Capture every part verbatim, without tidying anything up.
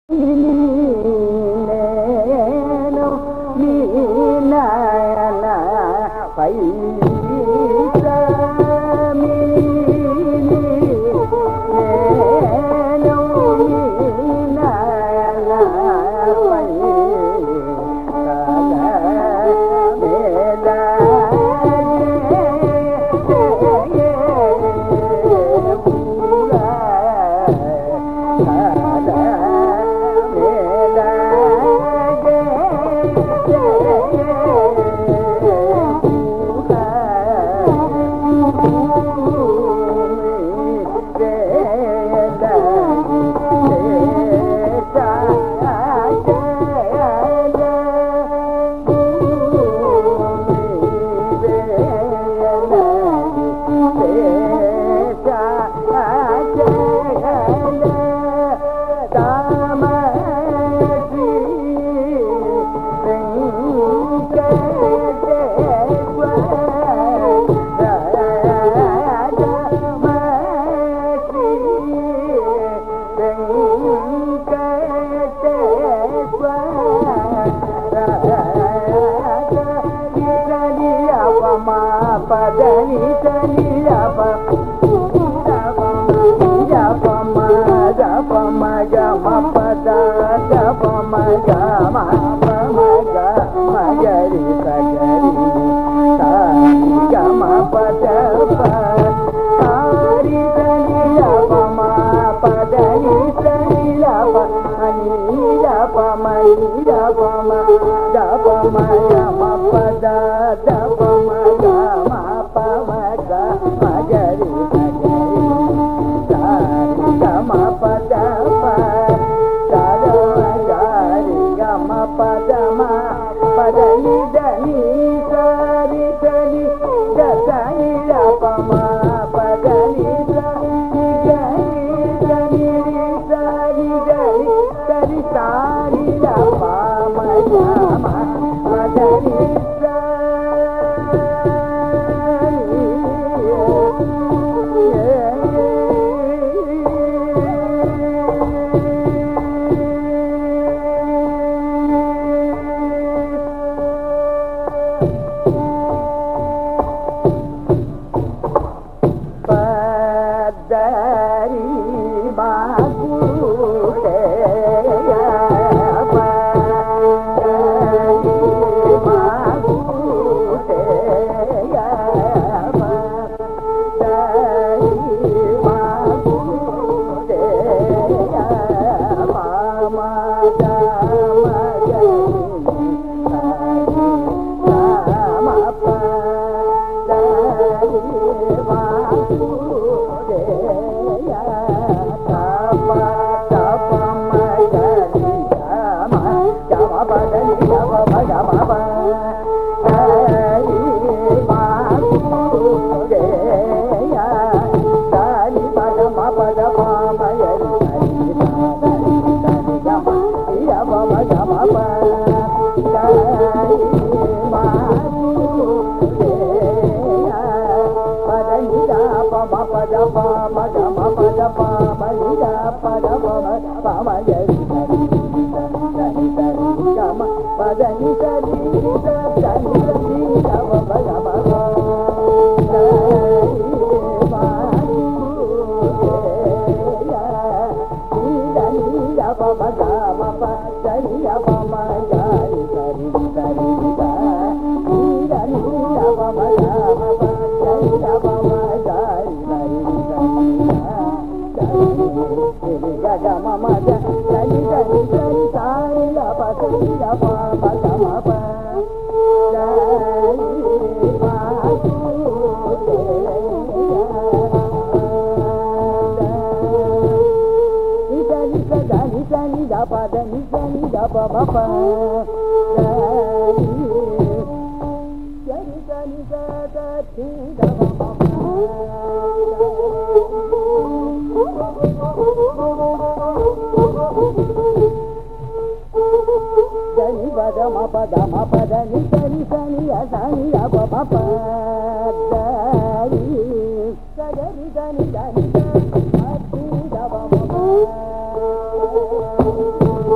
Thank you.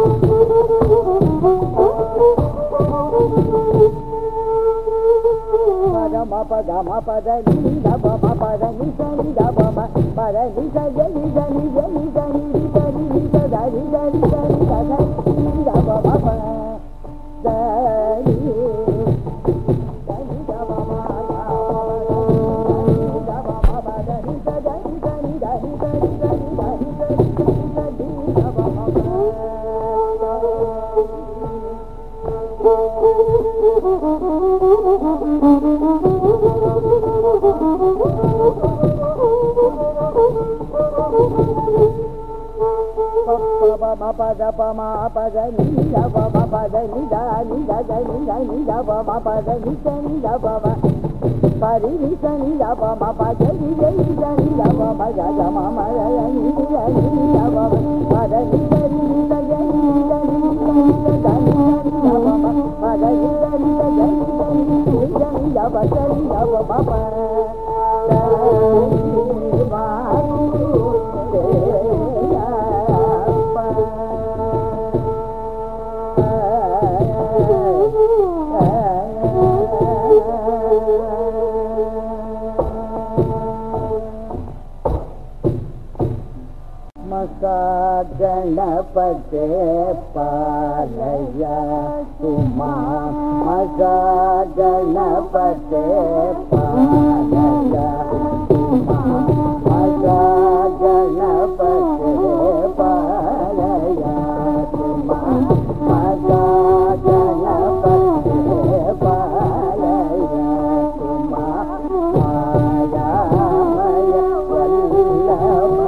gama pada ni da ba ma pada ni sa ni da ba ma pada ni sa ja ni ja ni ja ni ja ni ni da ni ni da da ni da ni da ni da da ni da ba ma pa da ni da ni da ba ma da ni da ba ma pada ni sa ja ni ja ni da ni da ni da ni da ni da ni da ni da ba ma pa pa ma pa da pa ma pa da ni da pa ma pa da ni da ni da da ni da ni da pa ma pa da ni sa ni da pa ma pa ri ni sa ni da pa ma pa da ni da ni da ni da pa ma da da ma ma da ni da ni da pa ma da ni da ni da da ni da ni da ni da da ni da pa ma pa da ni da ni da da ni da ni da ni da pa da ni da pa ma pa da ni ma गणपते पालया तुमा मगा गणपते पालया तुमा मगा गणपते पालया तुमा मगा गणपते पालया तुमा माया मय वल्लभा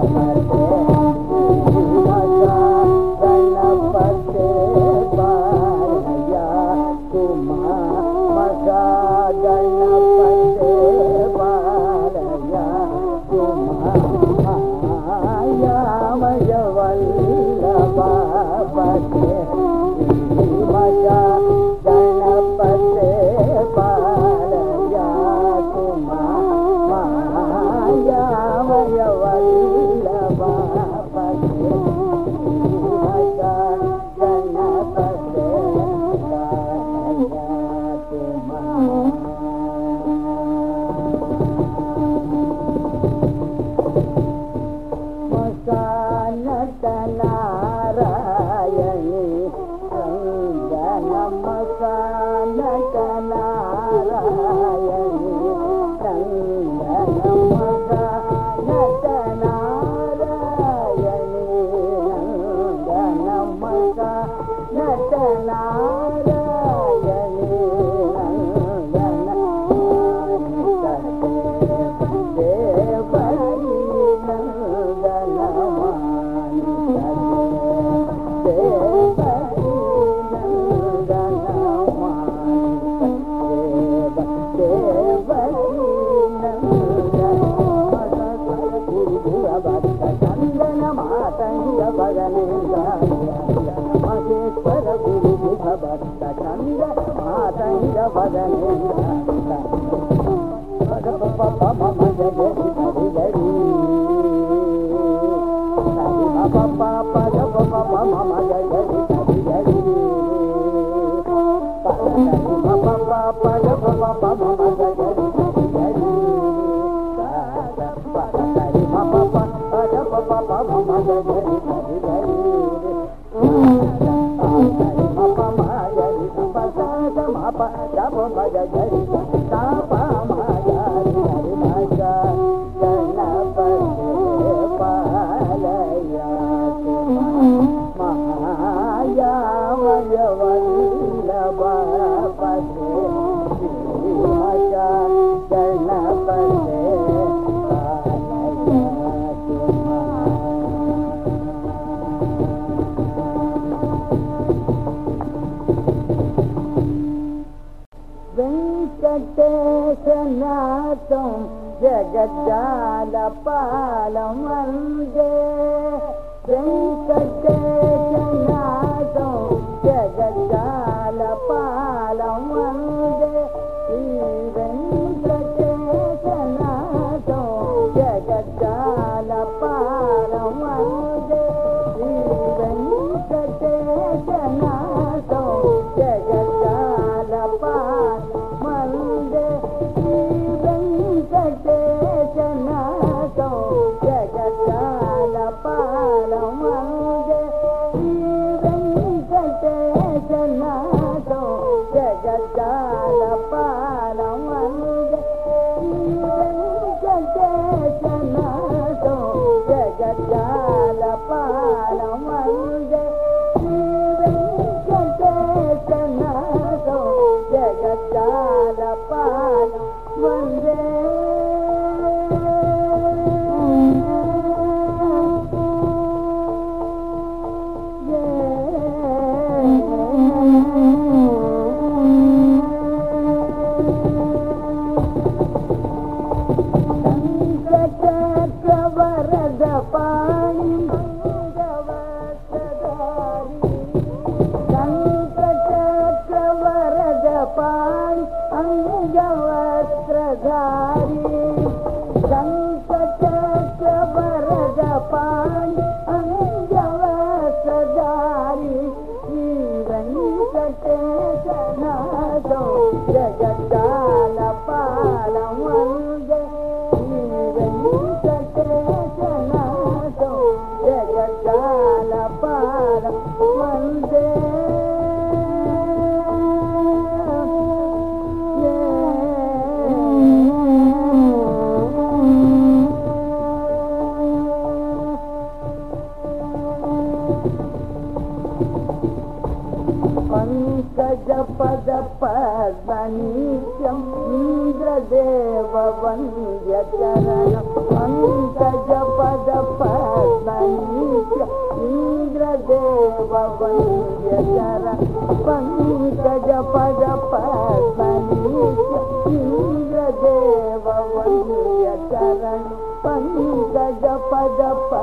Venkatesha Natham Jagadjala Palam Vande Venkatesha Natham Jagadjala Palam Vande Venkatesha Natham Jagadjala Palam Vande Venkatesha Natham Jagadjala Palam Mande पाणि अंगवस्त्रधारी शंखचक्र वरद पाणि अंगवस्त्रधारी श्री वेंकटेशनाथो जगद्दालपालं वन्दे श्री वेंकटेशनाथो जगद्दालपालं वन्दे पंकजपद पद्मनित्यं इंद्रदेव वन्द्यचरणं पंकजपद पद्मनित्यं इंद्रदेव वन्द्यचरणं पंकजपद पद्मनित्यं इंद्रदेव वन्द्यचरणं पंकजपद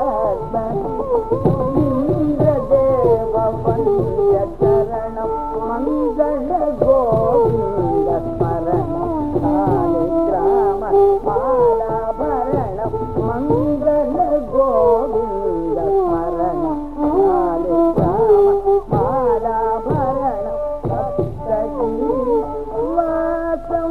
पद्मनित्यं इंद्रदेव वन्द्यचरणं मंगल गोविंद स्मरण शालिग्राम मालाभरणं मंगल गोविंद स्मरण शालिग्राम मालाभरणं सप्तगिरि वासं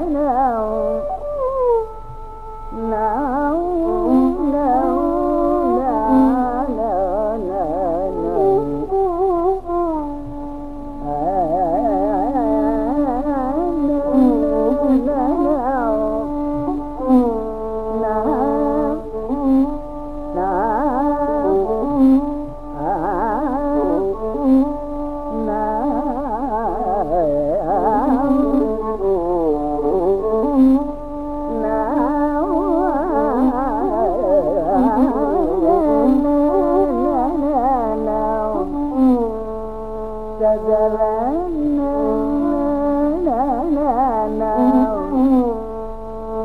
now, now,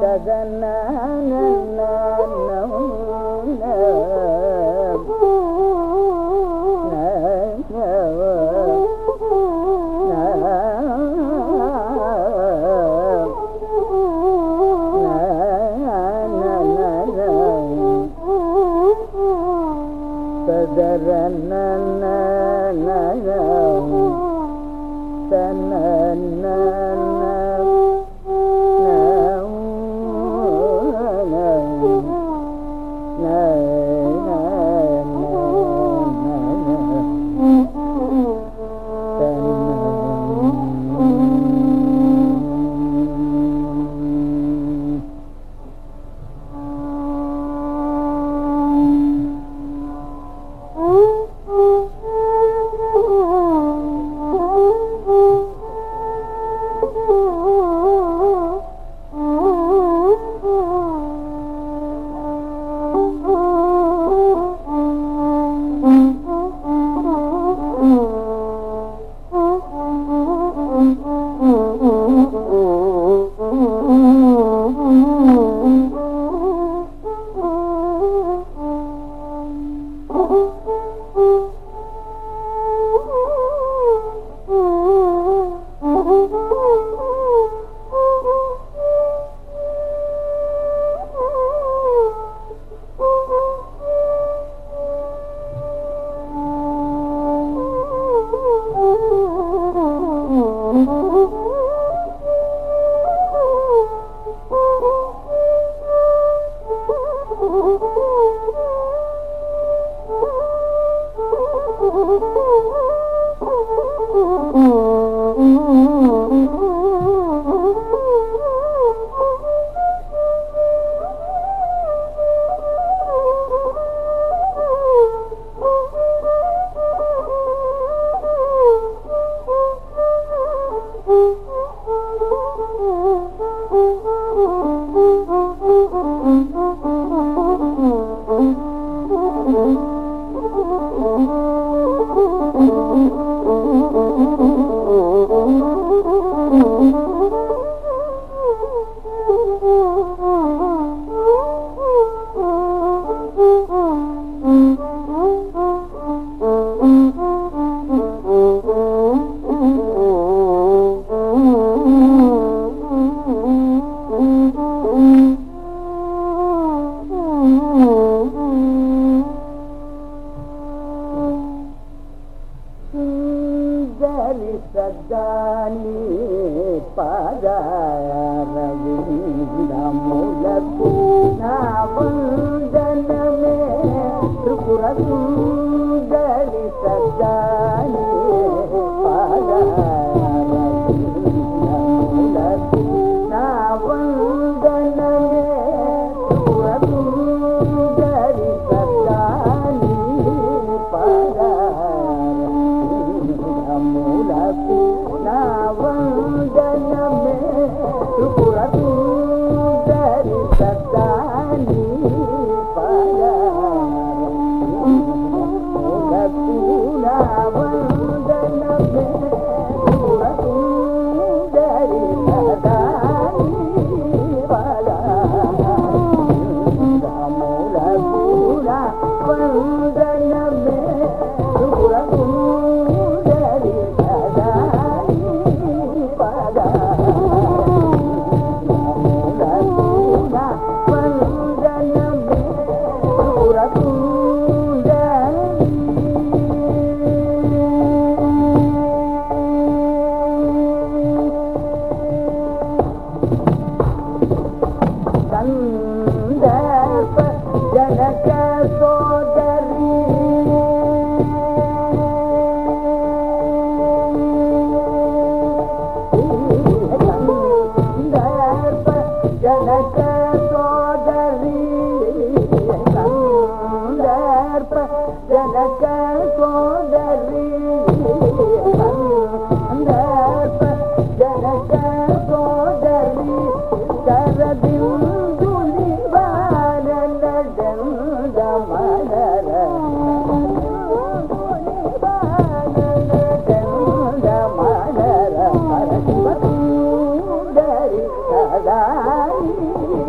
Sundari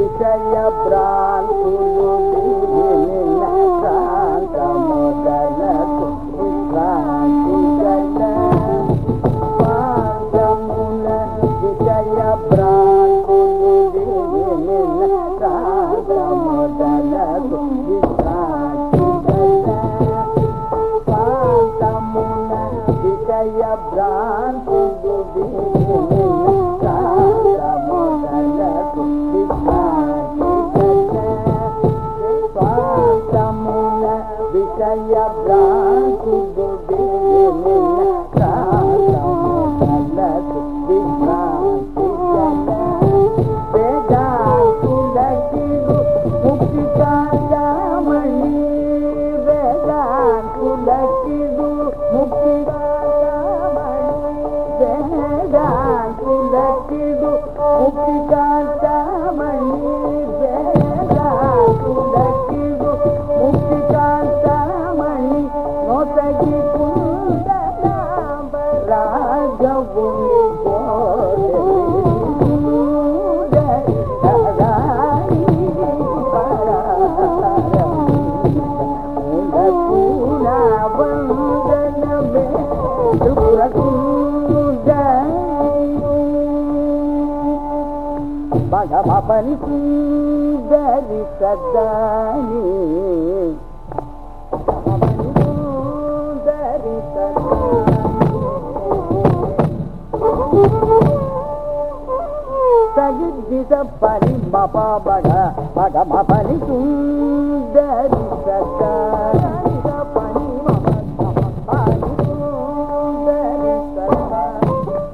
Visaya Bran Kulu Divina Santa Modana Visranti Gana Pangamuna Visaya Bran Kulu Divina Santa Modana Visranti Gana Pangamuna Visaya Bran Kulu Divina Santa Modana Pangamuna Visaya Bran Kulu Divina Santa Modana Visranti Gana Vedantudakiru Muktikandamani Vedantudakiru Muktikandamani Vedantudakiru Muktikandamani Vedantudakiru Muktikandamani Notagi Kundanamba Ragavuni Bode Sadari Pararami Undakuna Vandaname Tripurakundan Bhagavapani Sundari Sadani Bhagavapani Sundari Sadani Sagidisa Pani Baba Bhaga Bhagavapani Sundari Sadani Pani Baba Pani Sundari Sadani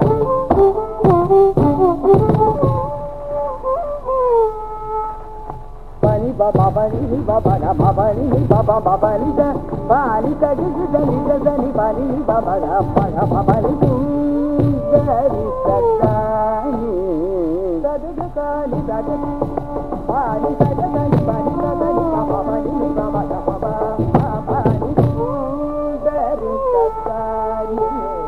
Pani Baba Pani Baba Pani Baba Pani Pani Sagidisa Pani Pani Pani Baba Bhagavapani Sundari Sadani Sadadakani Sadadakani Pani Sadadakani Pani Sadadakani Baba Pani Baba Baba Pani Sundari Sadani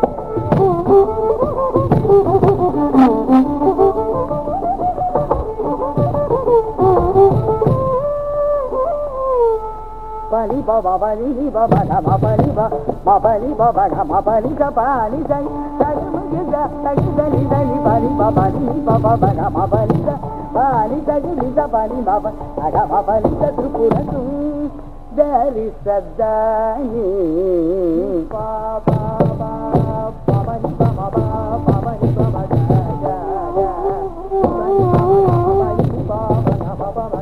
Pani Baba Pani Baba Baba Pani Baba Pani Baba Baba Pani Pani Sai Sai Mujza Sai Sai Sai Pani Baba Pani Baba Baba Pani Pani Sai Lisa Pani Baba Baba Pani Tripuratu Dari Sadani Baba Baba Pani Baba Baba Pani Baba Jaja Pani Baba Baba Baba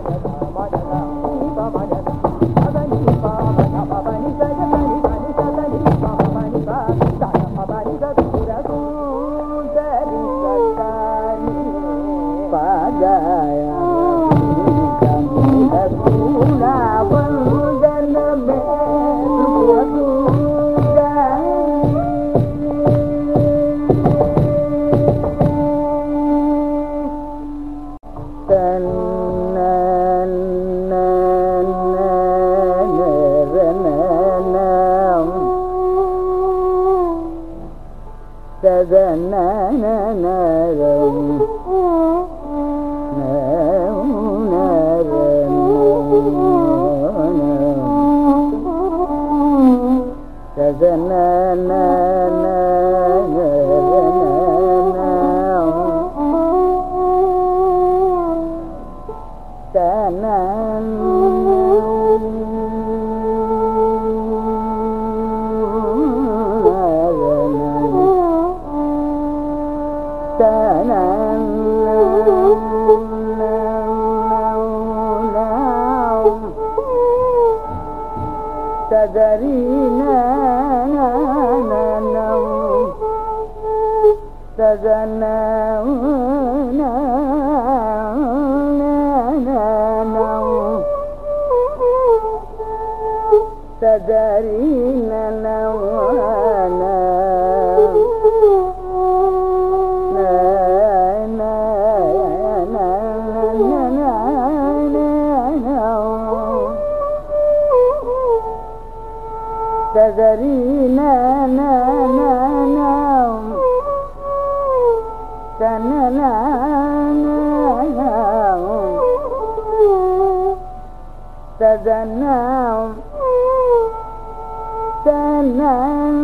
Sadanam Sadanam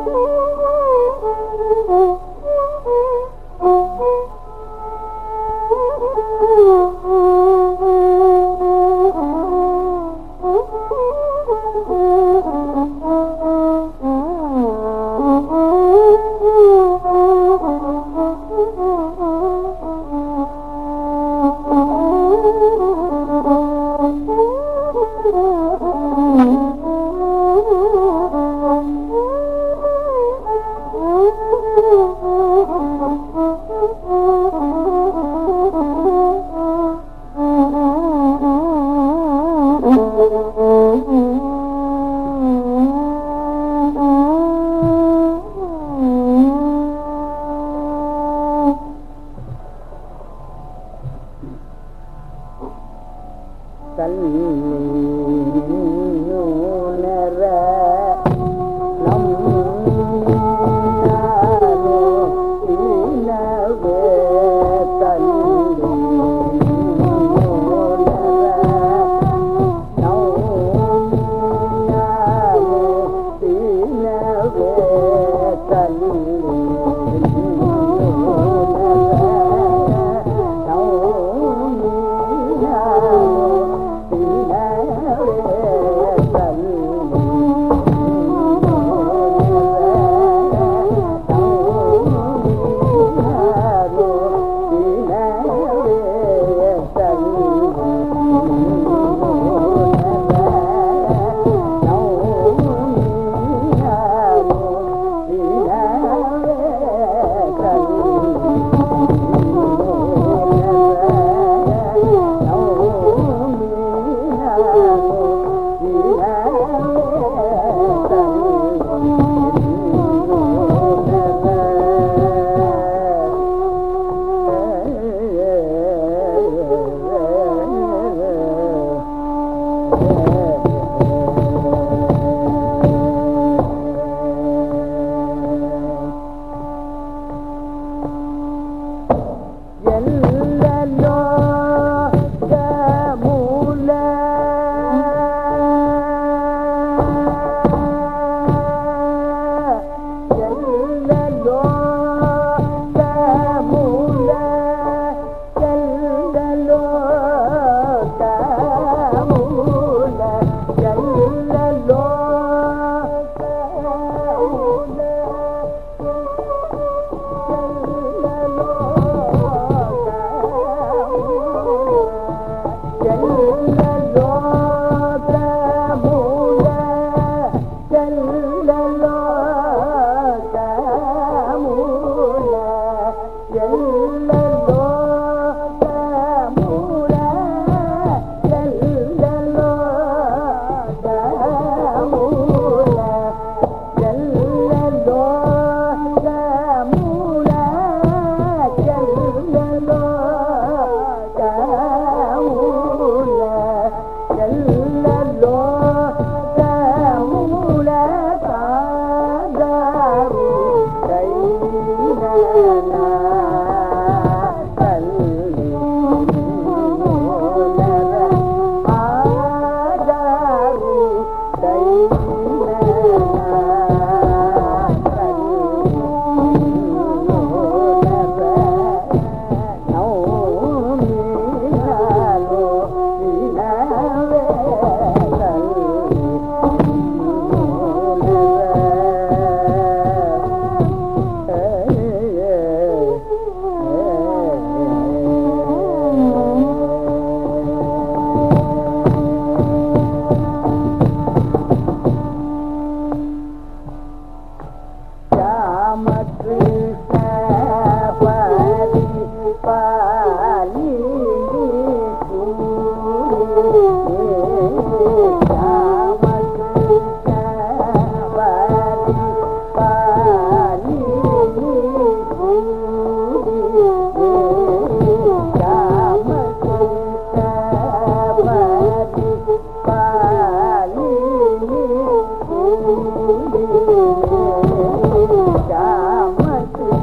Kamavardhini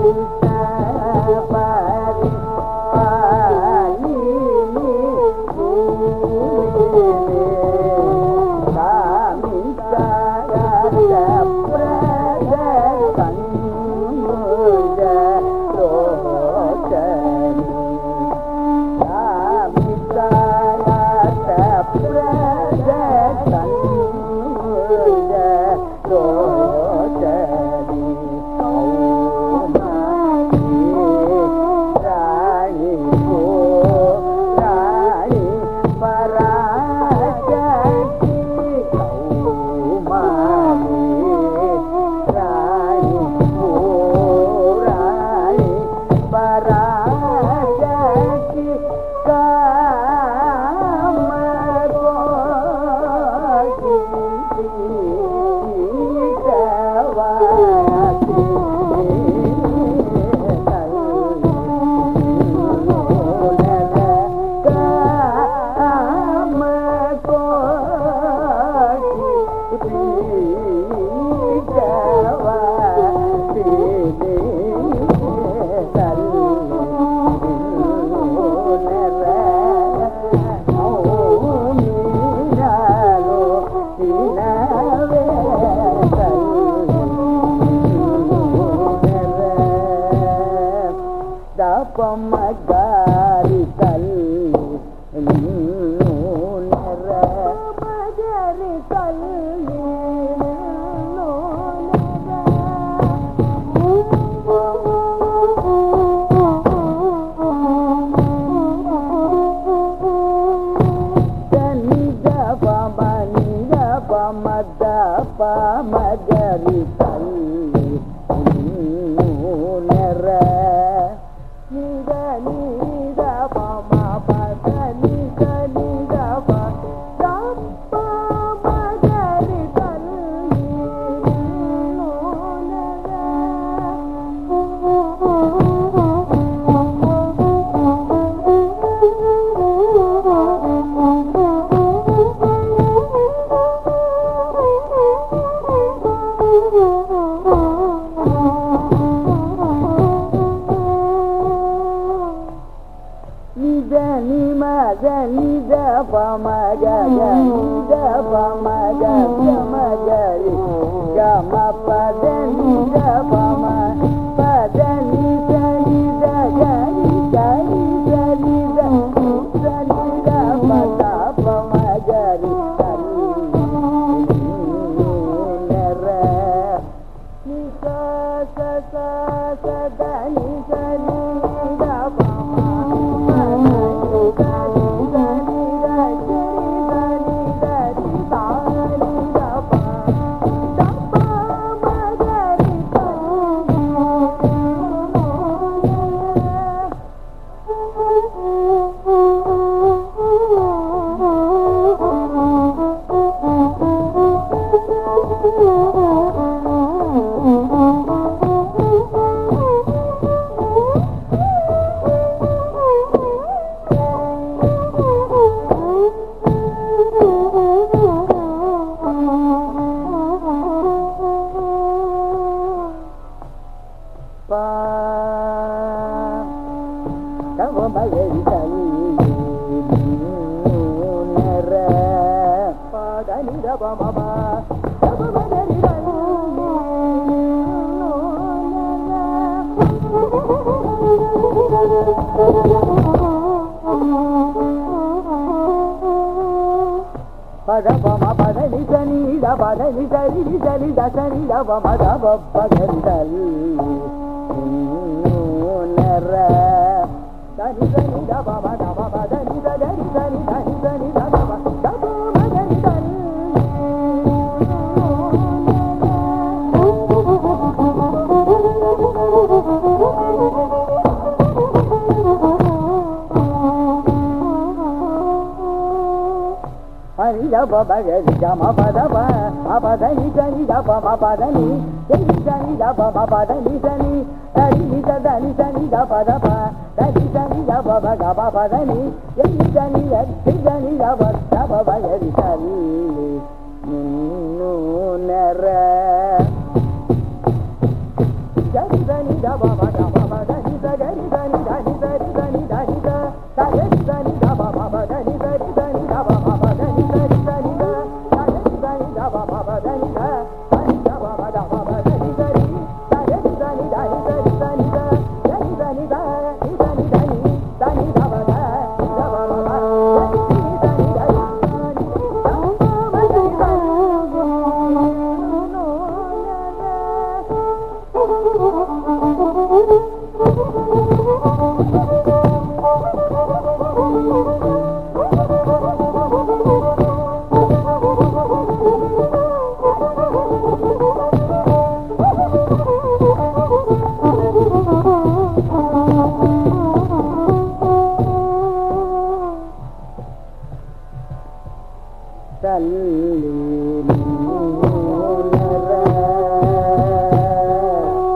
Thalli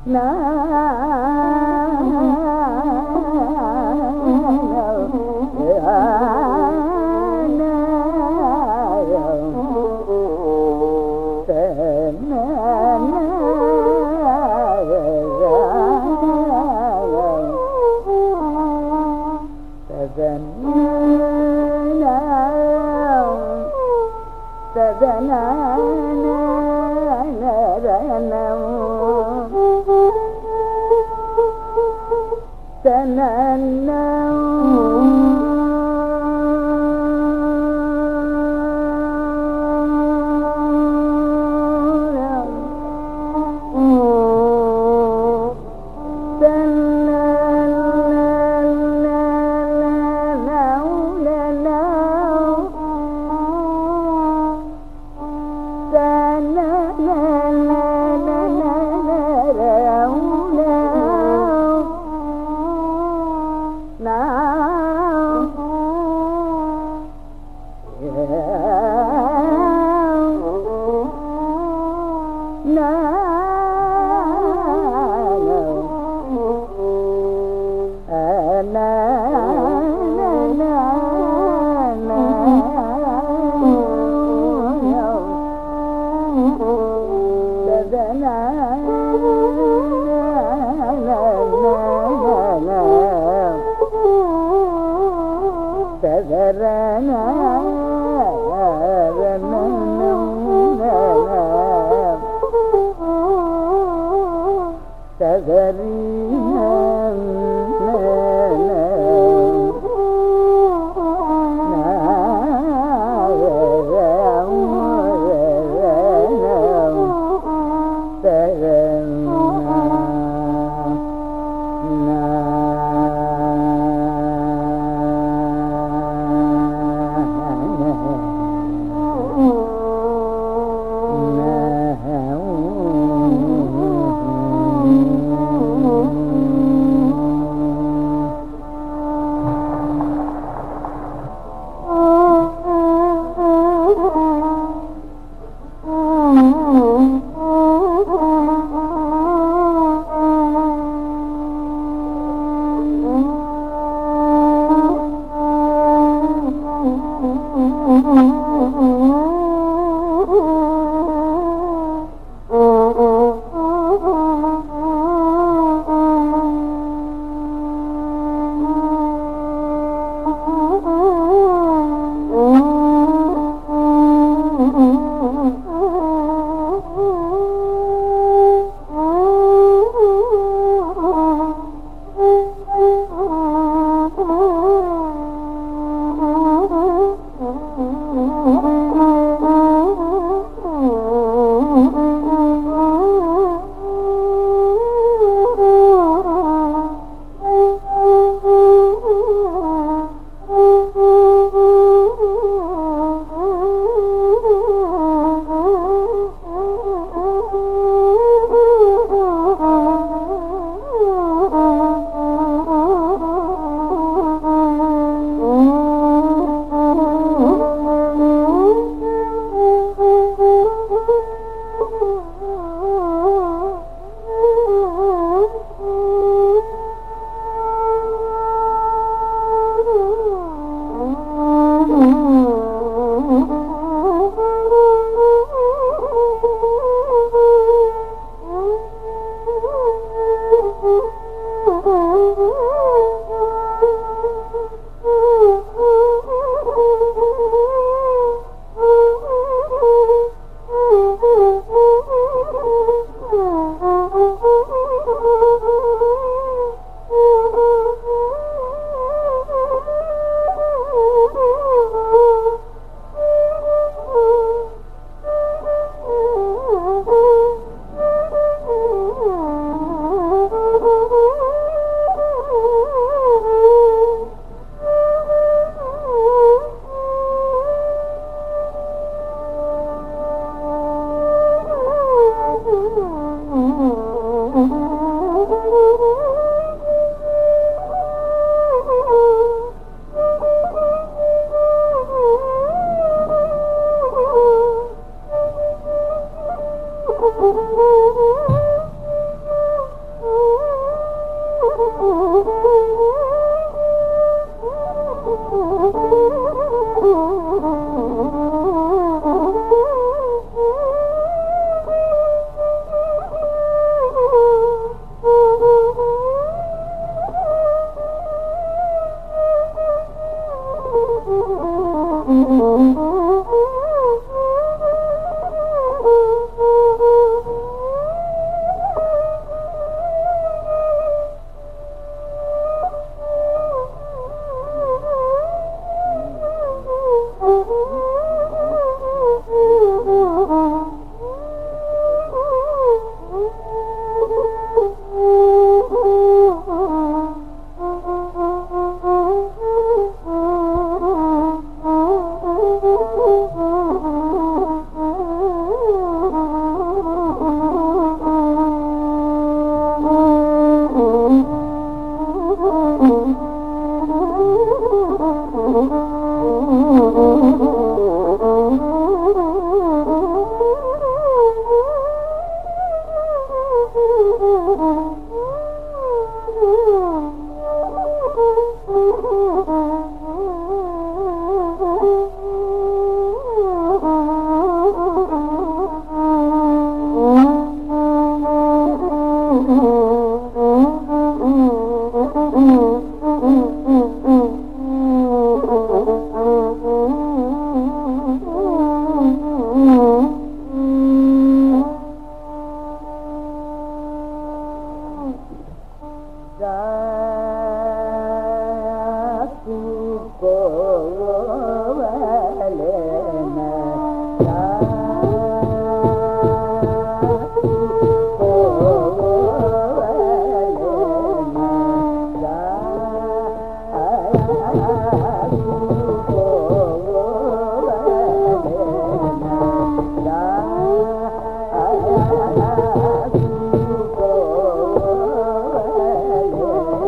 Oh Thank you.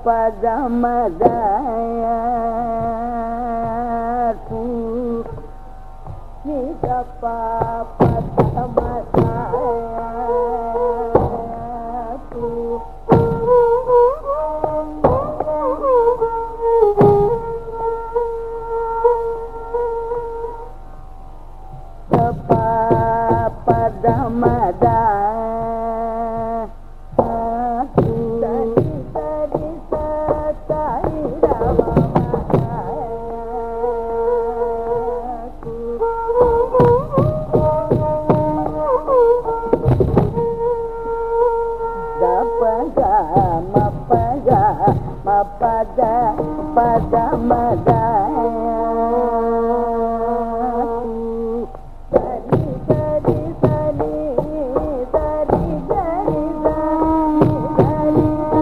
Padamada tu ni da pa Padamada tu da pa Padamada Pada pada mada dari dari dari dari dari dari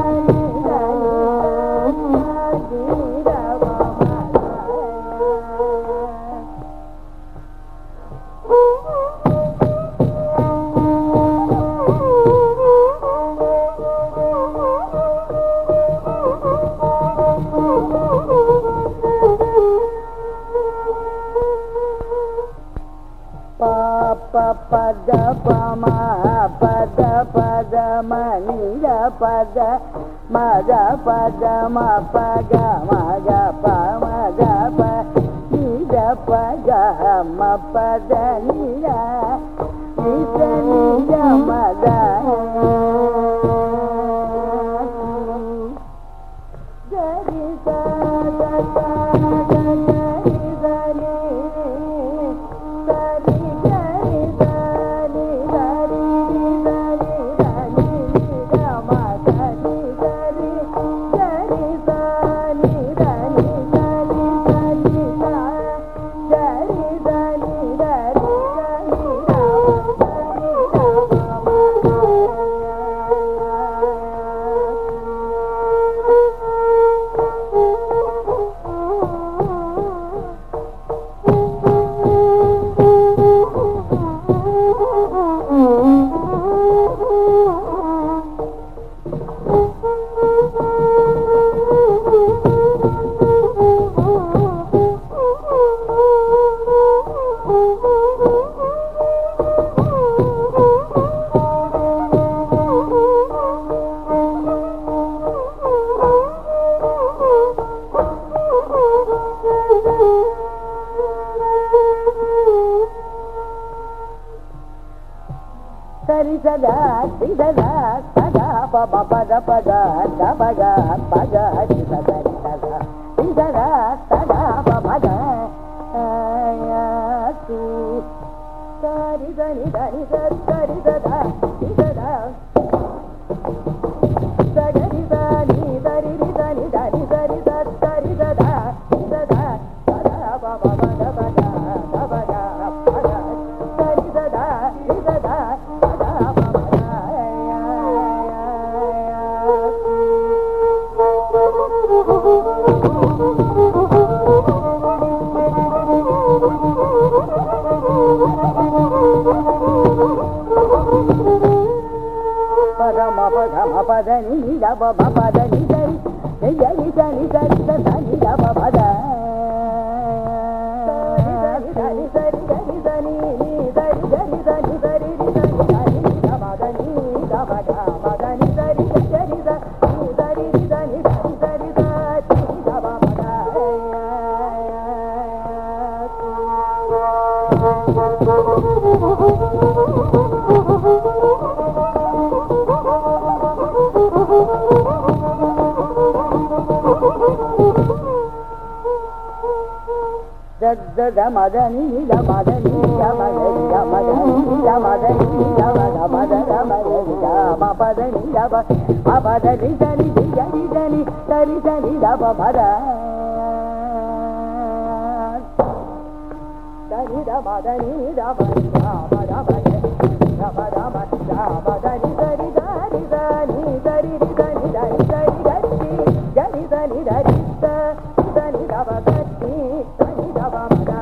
pada pama pada pada manila pada maga pada ma paga maga pa maga pa nida paga ma pada nida nida nida maga dari sa sa sa pada pada pada pada kita dari tada tidak tada pada tu dari dari dari dari tada tidak dari dari dari dari dari dari dari tada tidak tada pada pada pada pada dari tada tidak pada ni da ba pada ni dari dari dari dari dari da ba pada dari dari dari dari dari dari dari dari dari dari da ba da ni da ba da ba da ni dari dari dari dari dari dari dari da ba pada da madani da madani da madani da madani da madani da madani da madani da madani da madani da ni dari dari dari dari da pada dari da madani da madani da madani da madani da madani dari dari dari dari dari dari dari dari dari dari dari da madani dari da madani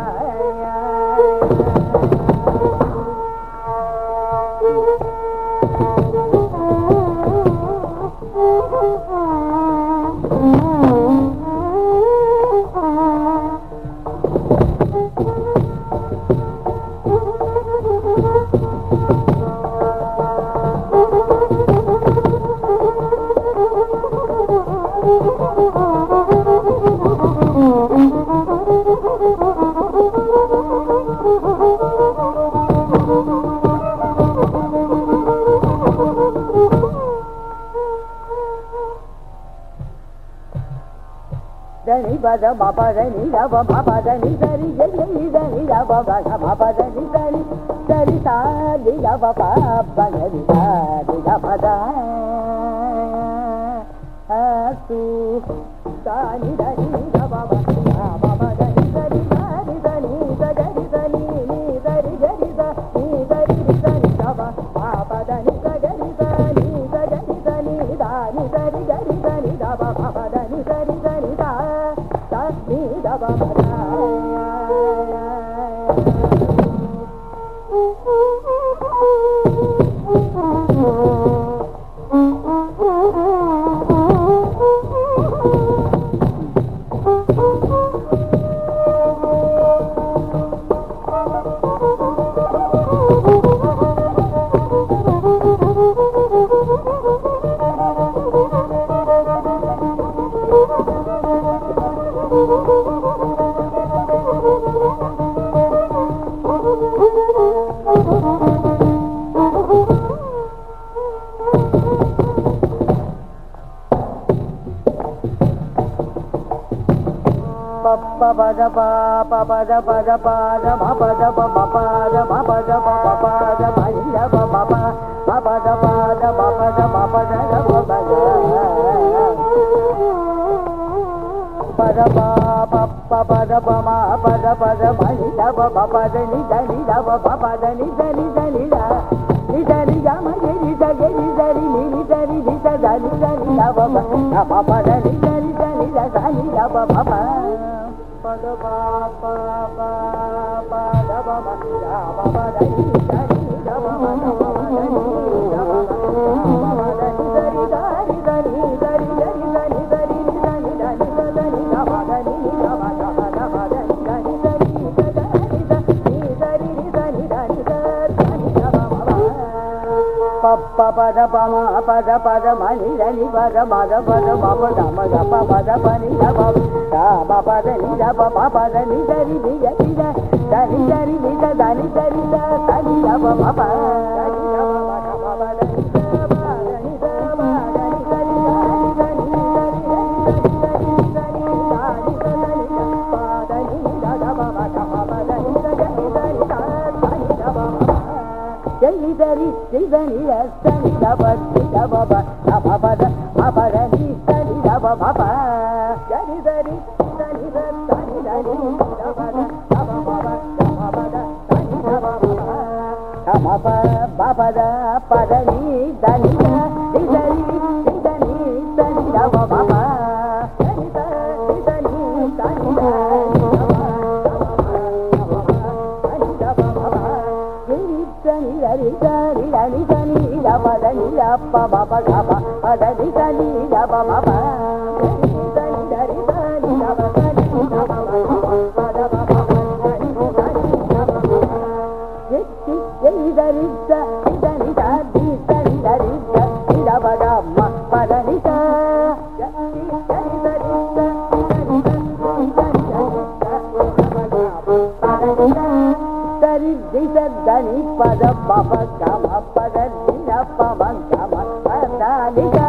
Dani pada mapa dani dava mapa dani sari jani dani dava mapa dani sari sari sari dava papa dani sari dava da asu dani dani dava mapa dani sari sari dani sari dani ni sari jari dani sari dani dava mapa dani sari dani sari dani dani sari jari dani dava mapa dani sari dani da ni dava mapa pada pa pa pada pada pada ma pada pa ma pada ma pada pa ma pada ma ida pa ma pa ma pada pada ma pada ma pada da pa pada pa pa pa pada pa ma pada pada ma ida pa ma pada ni da ni da pa ma pada ni da ni da ni da ni da ni ga ma ni da ge ni da ni ni da ni ni da da ni da ni da pa ma pada ni da ni da ni da da ni da pa ma pa pada pa pa pa pa da pa ma da pa pa da ni da ni da pa ma da pa da ni da pa ma pa da ni da ni da ni da ni da ni da ni da ni da ni da ni da ni da ni da pa da ni da pa da pa da pa da ni da ni da ni da da ni da ni da ni da ni da ni da ni da pa ma pa pa pa da pa ma pa da pa da ma ni da ni pa da ma da pa da ma pa da ma da pa pa da pa ni da pa da ma pa da ni da pa ma pa da ni da ni ni da ni da da ni da ni ni da da ni da ni da da ni da pa ma pa da ni da pa ma da pa da ni da pa da ni da pa da ni da ni da ni da ni da ni da ni da ni da ni da ni da ni da pa da ni da da pa ma da pa da ni da da ni da ni da da ni da pa ma jai dari jai ni da sa ni da pa ni da pa pa da pa pa da ma pa da ni da ni da pa ma pa jai dari da ni da da ni da ni da pa da da pa pa da ma pa da da ni da pa pa da ma pa pa pa da pa da ni da ni da ni da ni ni da ni da ni da pa pa da ni da ni da ni da ni da pa da ni da pa ma pa da pa pa da ni da ni da pa ma pa da ni da ni da ni da ni da pa da ni da pa pa da pa pa da ni da ni da pa je je ni da ni da ni da ni da ni da ni da ni da ni da pa da ma pa da ni da je ni da ni da ni da ni da ni da ni da pa da ni da da ni da da ni pa da pa pa ga ma pa da ni da pa ma ga ma pa da ni da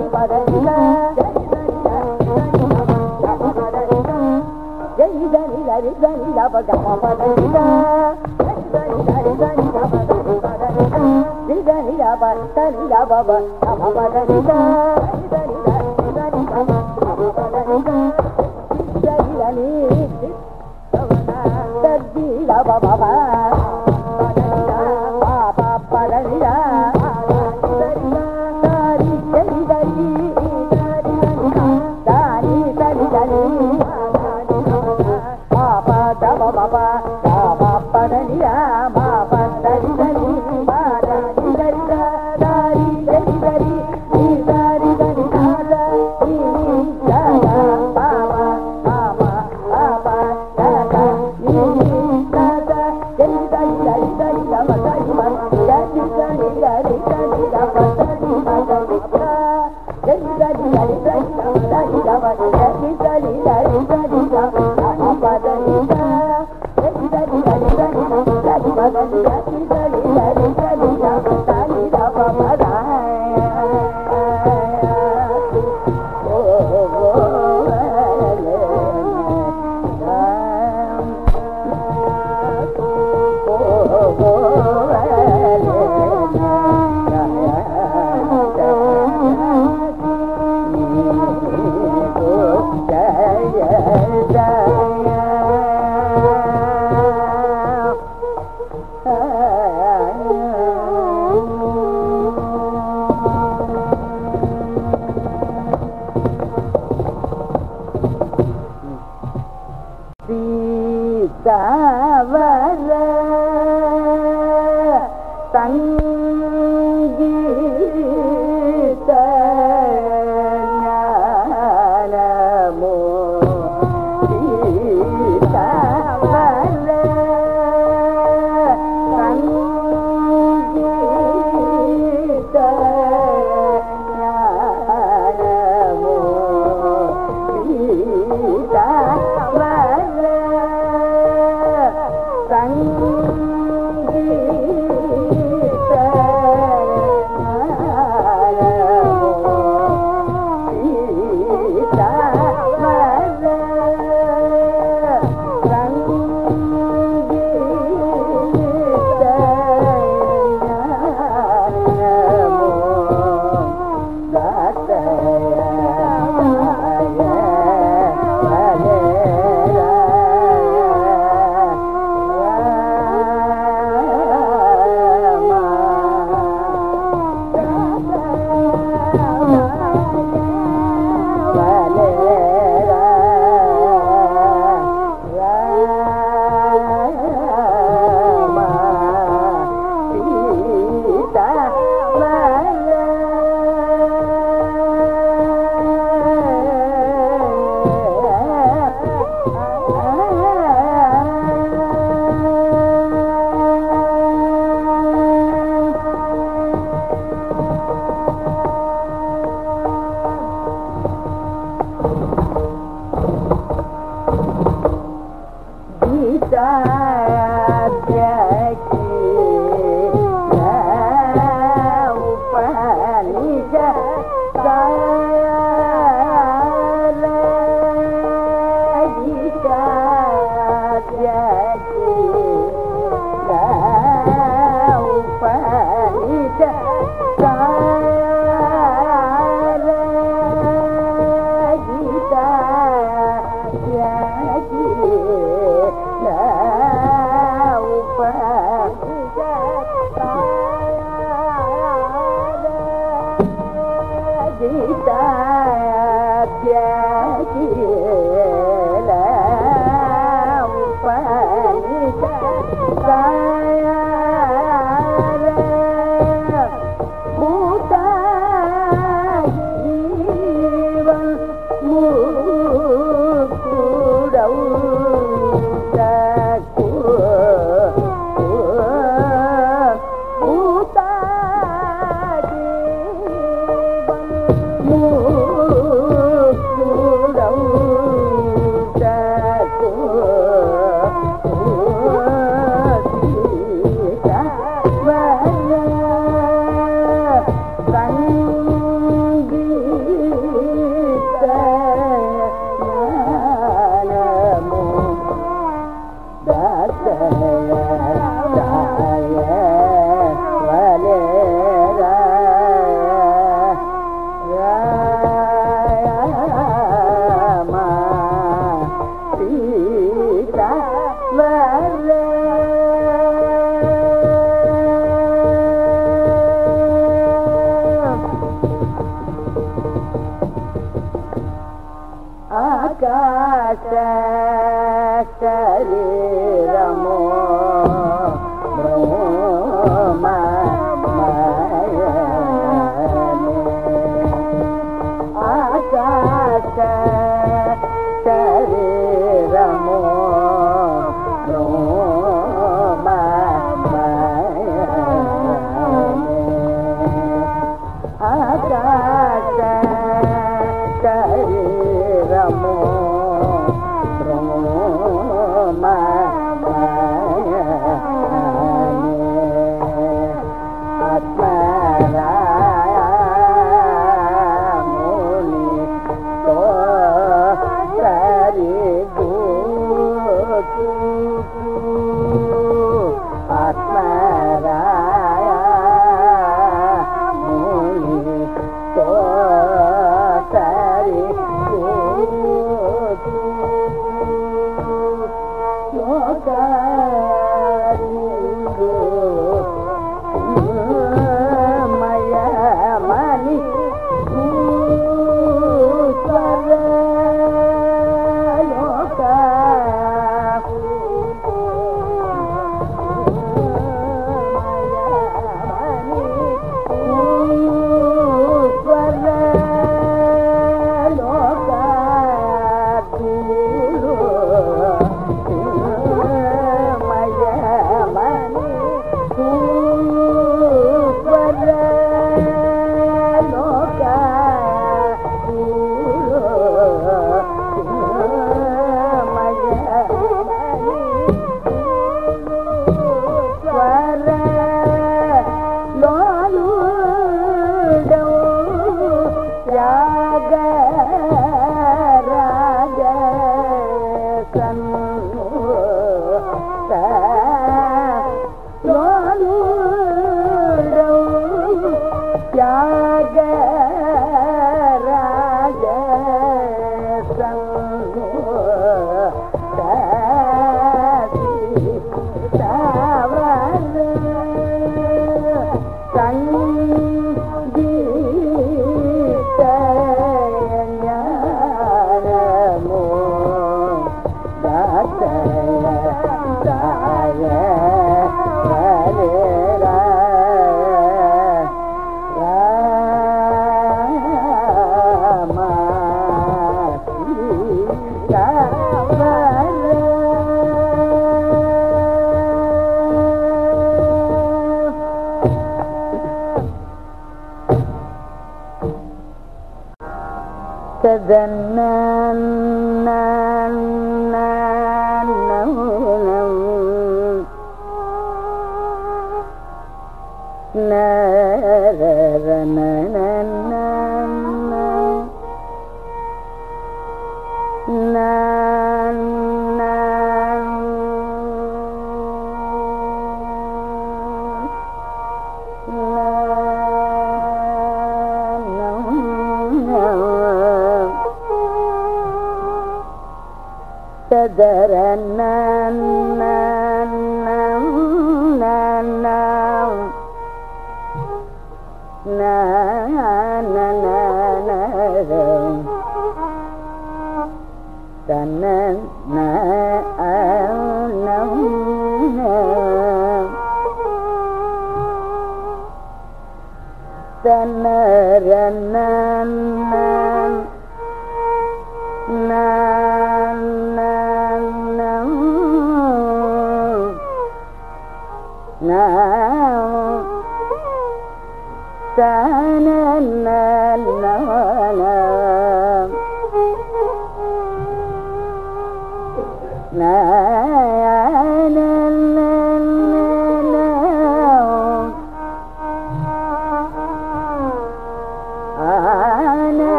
Jai Yeah.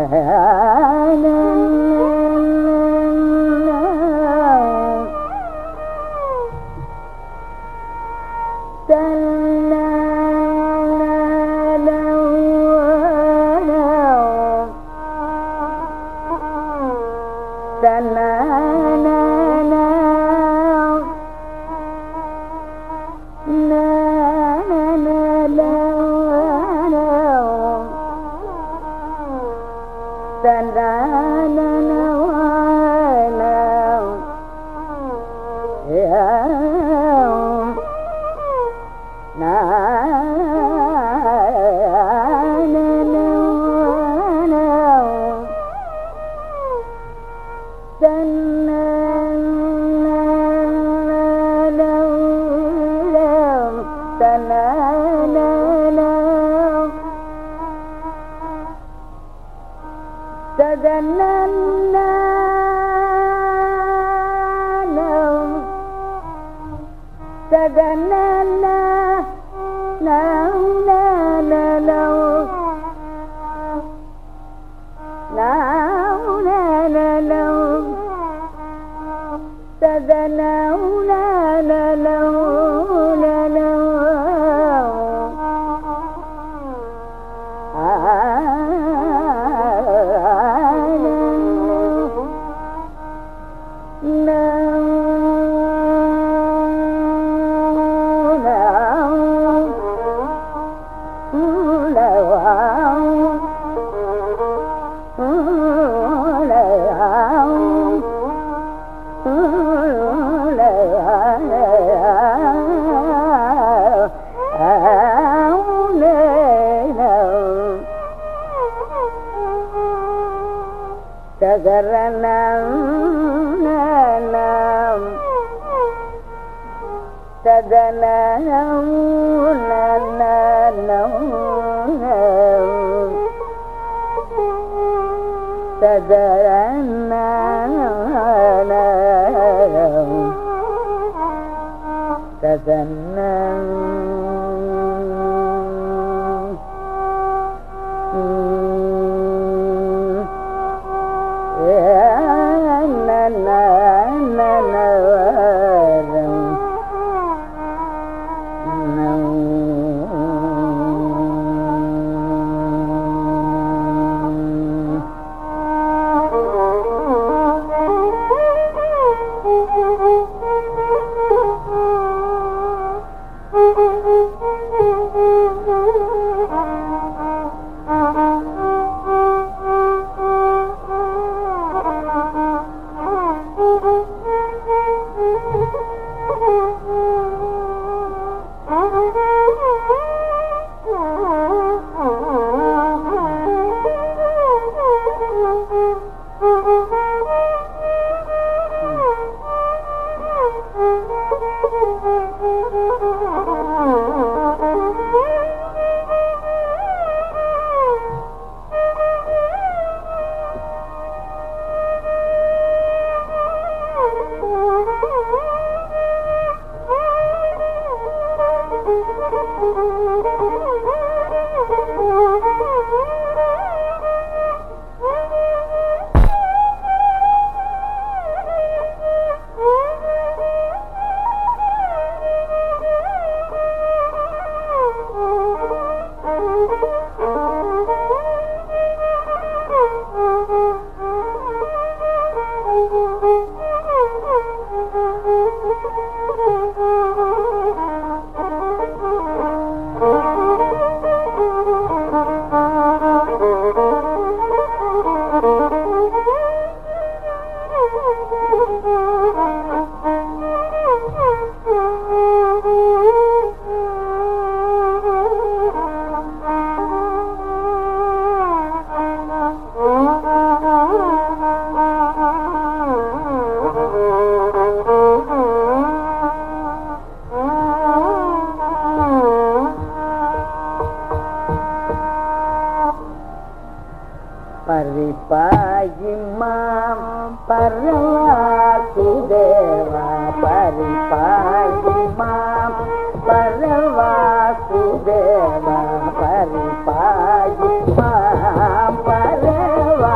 Parivajima Parivajima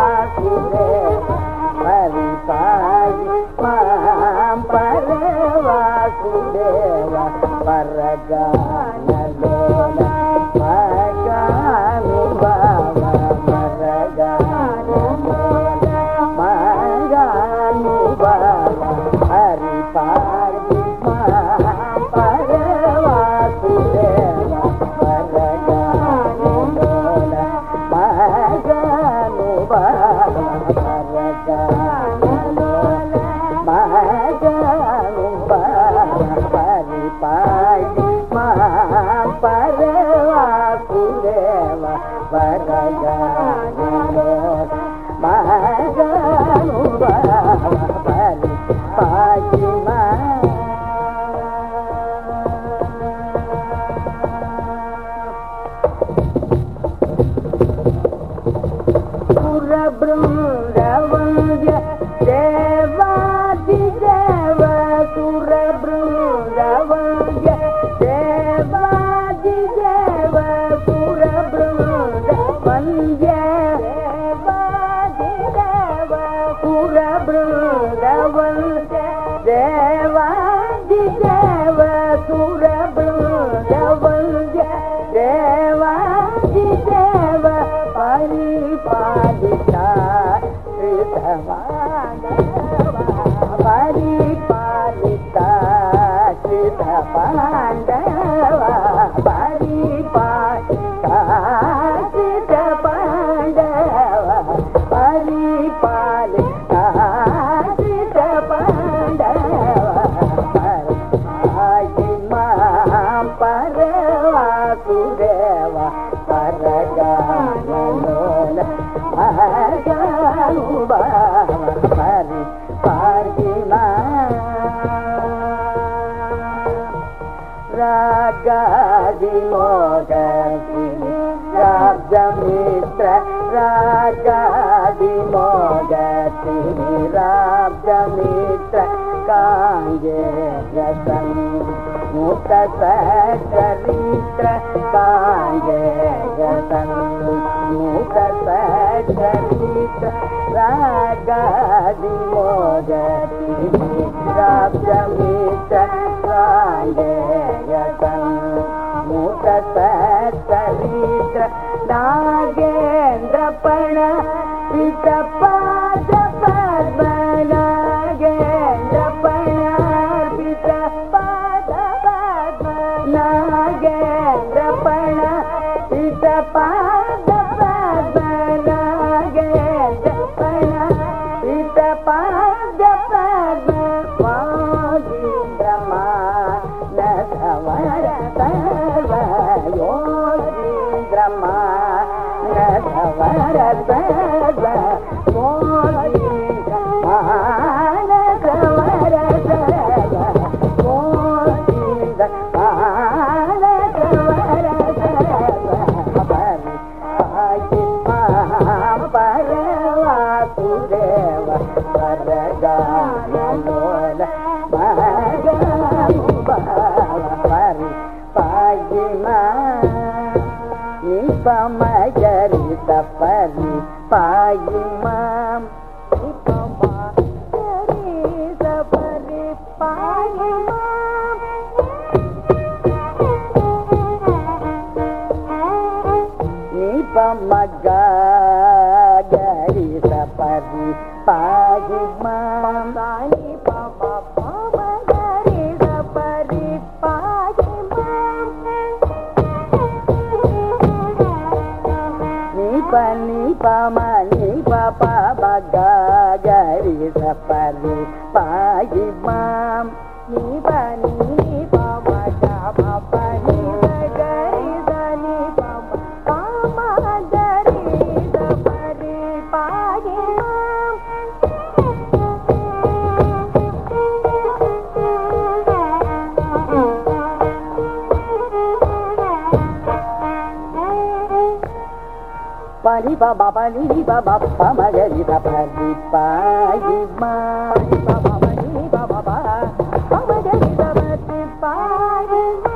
Pani pa ba pa ni ba ba pa ma ga ri pa pa ni pa ni ma ni pa ba ma ni ba ba ba pa ma ga ri pa pa ni pa ni ma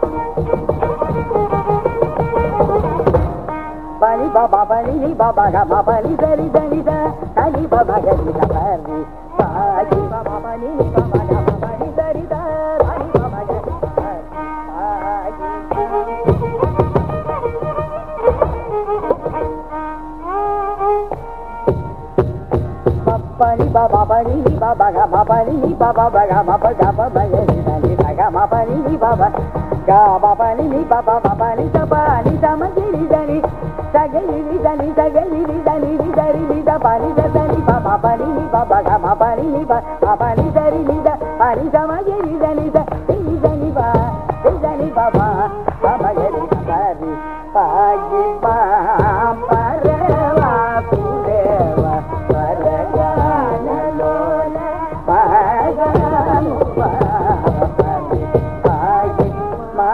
pani pa ba pa ni ba ba ga ma pa ni sa ri sa ni sa ta ni pa ma ga ri pa pa ni pa ni pa ba pa ni pa ma ga ma pa ni sa ri sa ta ni pa ma ga ri pa pa Pani ba ba pa ni ba ba ga ma pa ni ba ba ba ga ma pa ga pa ma ga ni ni ba ga ma pa ni ba ba ga ba pa ni ba ba ba pa ni sa pa ni sa ma gi ri da ni sa gi ri da ni sa gi ri da ni ri da ri pani da da ni ba ma pani ni ba ba ga ma pani ni ba ma pani da ri ni da pani da ma ge ri da ni da ni da ni ba ni da ni ba ma ma ma ge ri da ri pa gi pa pa re va pu re va pa re ga na lo na pa ga nu pa pa ri pa gi ma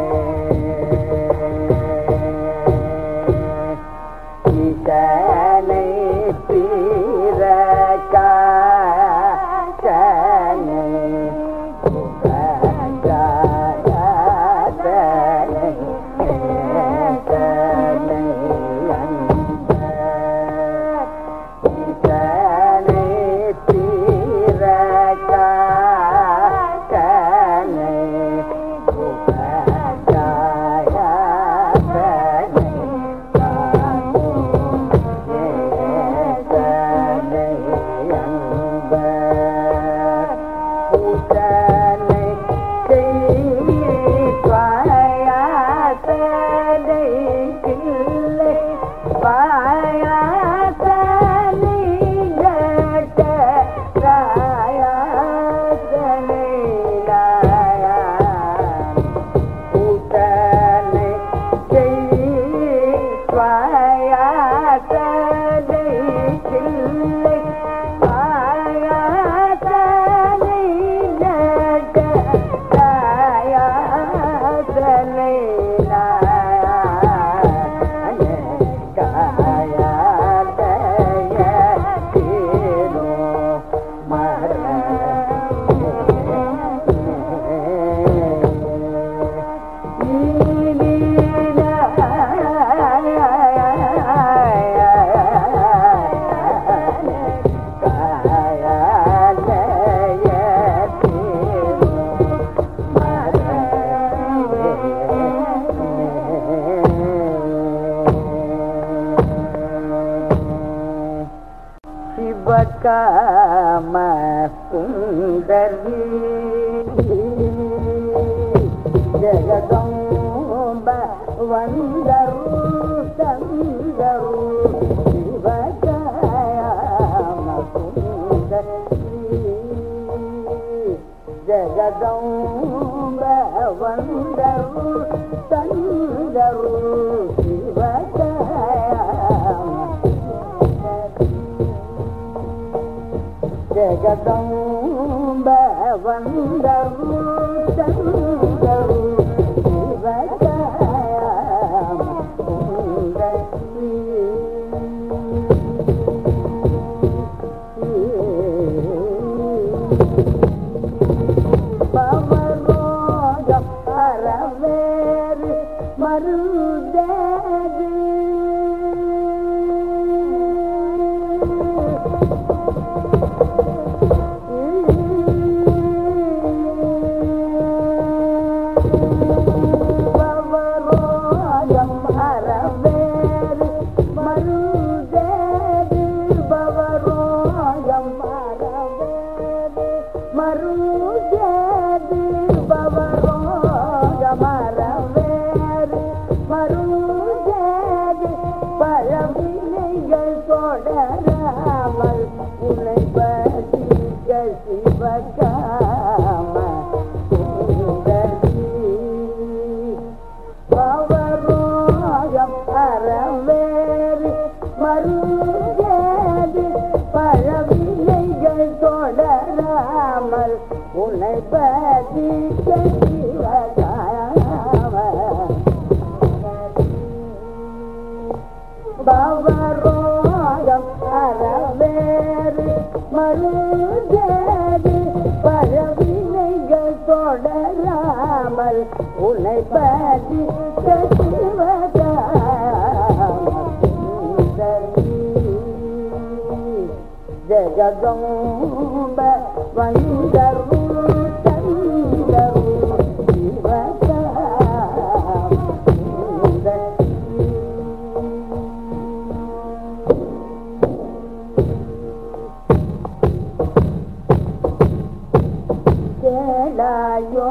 Narayanan Sivakama Sundari Jagadamba Vandaru Sangaru Sivakama Sundari Jagadamba Vandaru Sangaru Jagadamba Vandaru Sangaru Sivakama Sundari Pavarogam Araveru Marudedi Sivakama Sundari Pavarogam Araveru Marudedi Paraviனைகள் தொடராமல் உன்னை பதிக்க சிவகாம Pavarogam Araveru Marudedi பரவினைகள் தொடராமல் உன்னை பதிக்க சிவகாம சுந்தரி ஜகதம்ப வந்தரு தந்தரு சிவகாம சுந்தரி கேளாயோ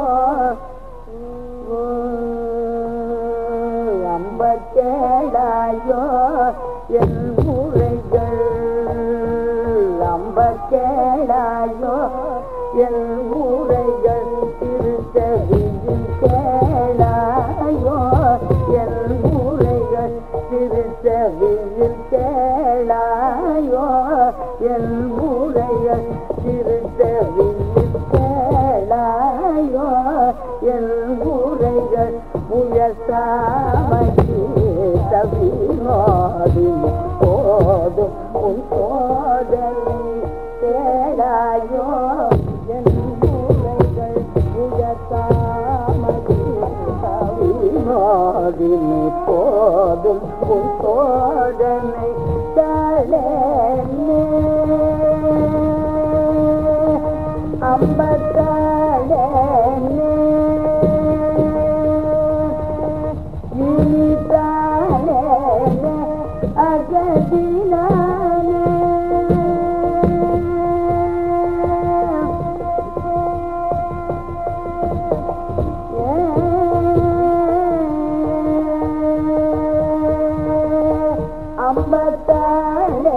அம்ப கேளாயோ என் முறைகள் அம்ப கேளாயோ என் முறைகள் திருத்தவியில் கேளாயோ என் முறைகள் திருத்தவியில் கேளாயோ என் முறைகள் திருத்தவியில் கேளாயோ என் முறைகள் முயசாமி தவினோடி போதும் உன் சோதனை கேளாயோ என் முறைகள் முயசாமி தவினோடி போதும் உன் சோதனை தாளே அம்பத்தாளே இனிதாளே அகதினானே அம்பத்தாளே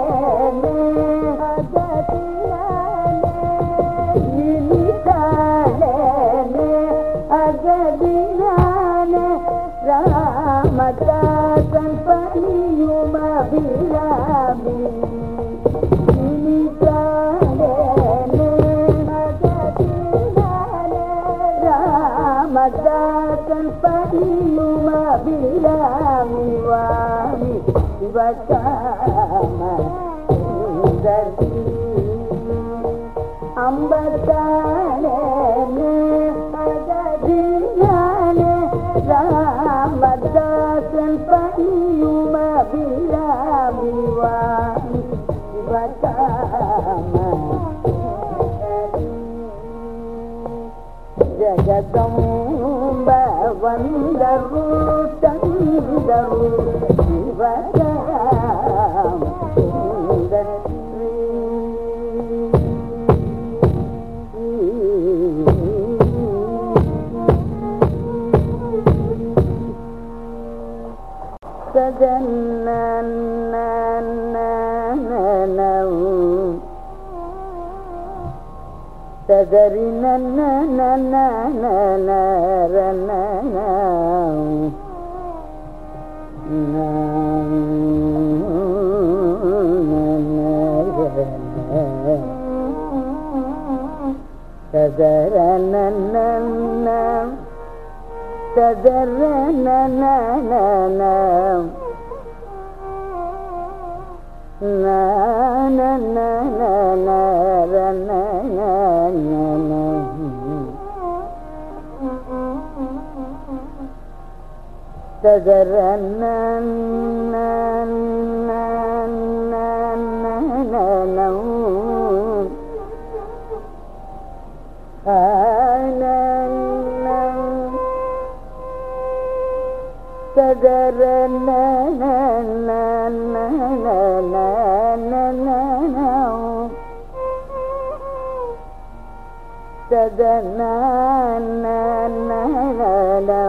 Ramadasan paniyuma bilami Inikane Magatinane Ramadasan paniyuma bilami Wami Sivakama Sundari Ambatane Magatinane Ramadasan paniyuma bilami Wami Sivakama Jagadamba Vandaru Tandaru Sivakama Sundari Tadari na na na na na na ra na na na tadara na na na tadara na na na na na na na na na ra na na na na tadara na na na na na na na a na na tadara na na na na na na na na na tadana na na na na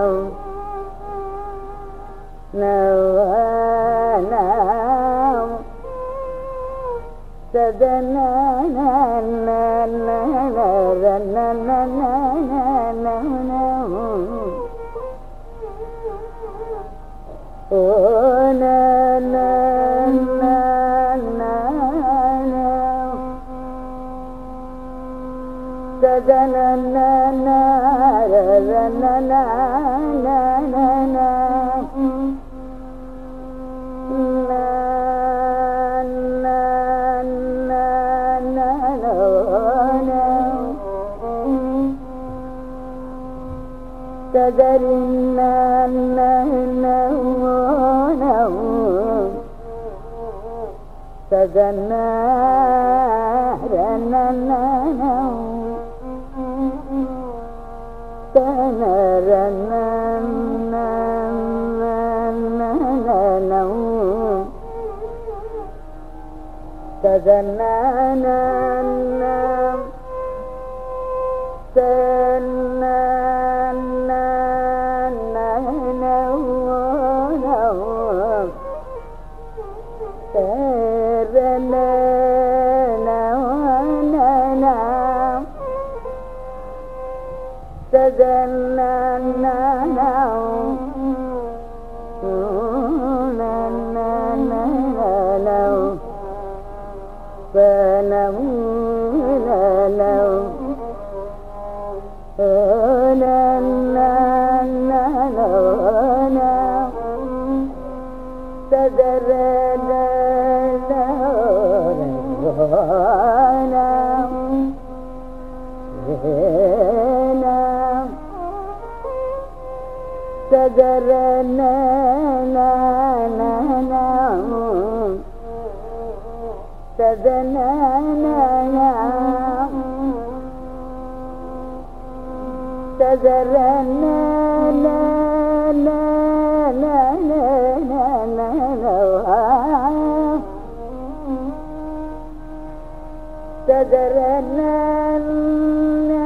na na tadana na na na na na na na na oh na na na na na tadana na na na na na na na na tadari na na na na tadana ra na na na tanara na na na na na tadana na na tanna tadana na na na na na na Varnam na na na na na na tadara na na na tadara na na na na tadana na na tadara na na na na na na na tadara na na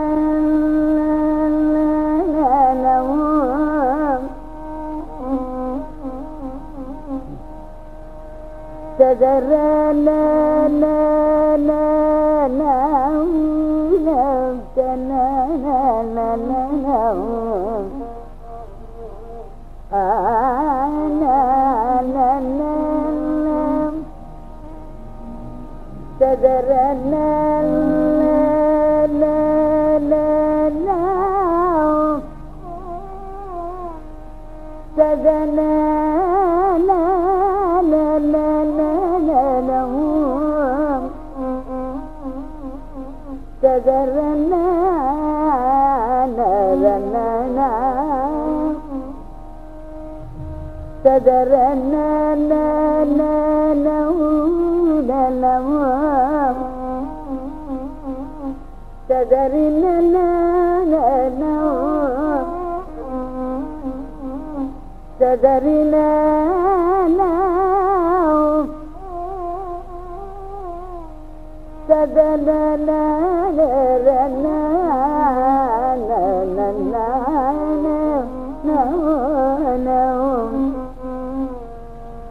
tadara na na na na na na na na na a na na na na tadara na na na na na tadana na na na na na tadara na na na na tadara na na na na na tadari na na na na tadari na na tadana na na na na na na na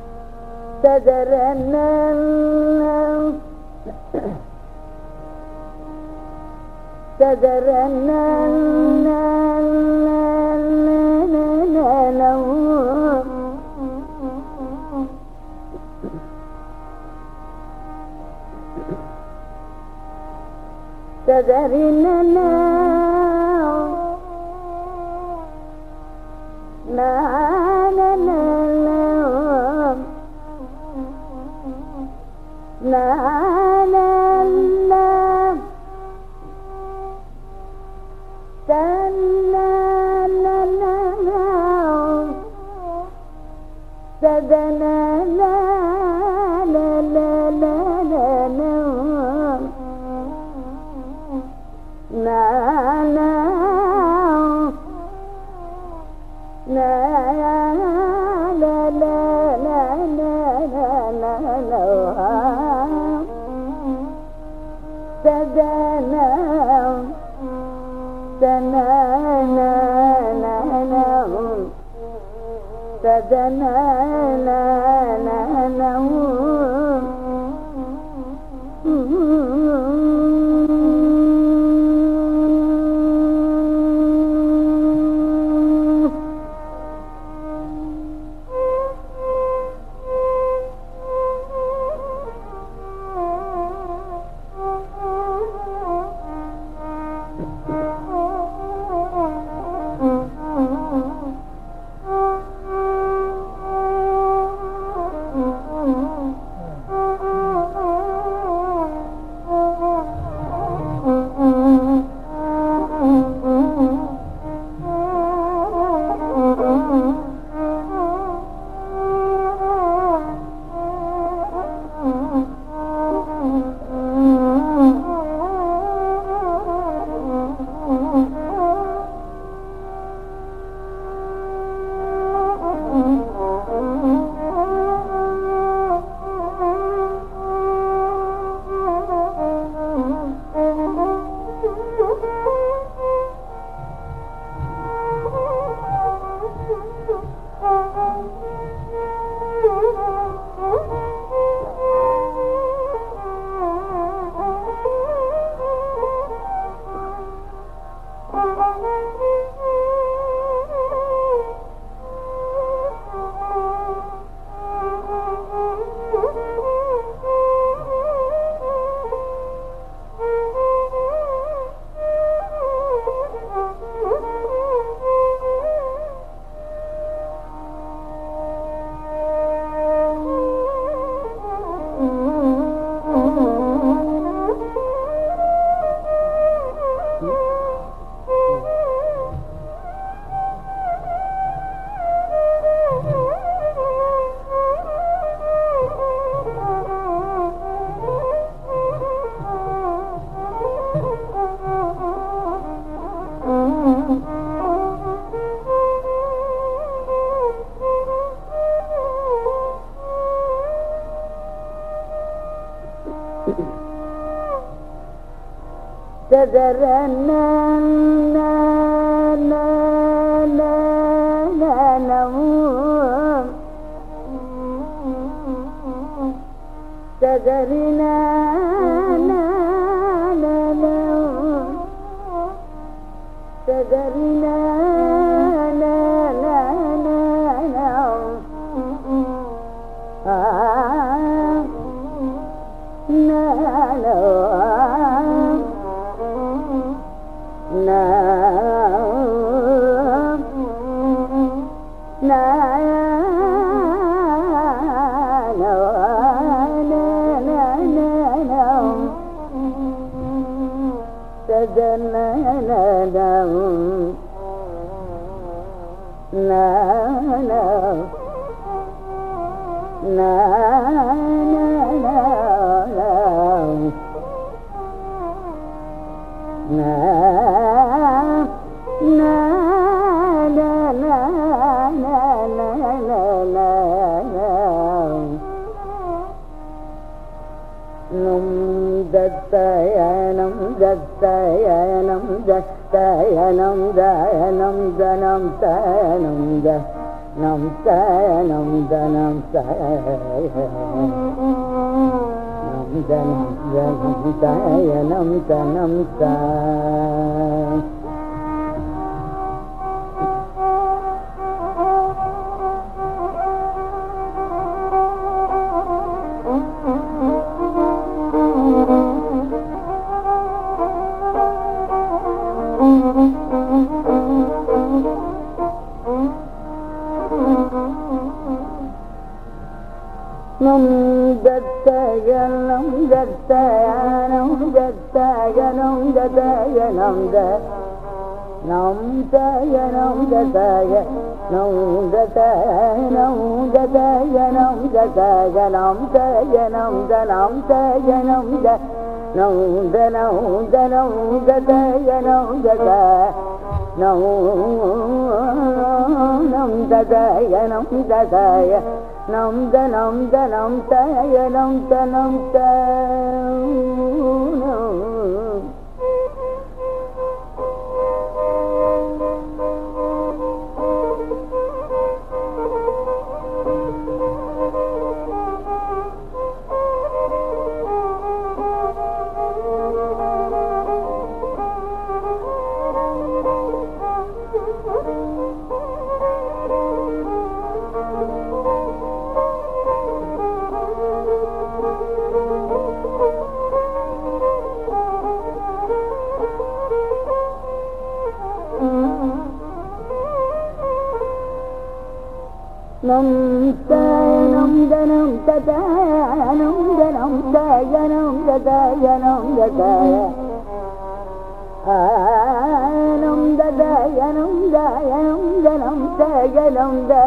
nam sa nam da nam sa nam da nam da nam sa nam sa nam sa nam gattaya nam gattaya nam gattaya nam gattaya nam da nam taya nam gattaya nam gattaya nam gattaya nam gattaya nam taya nam da nam taya nam da nam da nam da nam gattaya nam gattaya nam nam gattaya nam gattaya nam da nam da nam taya nam da nam taya nam taya nam da nam taya nam da nam taya nam da taya nam da taya nam da taya nam da nam da nam taya nam da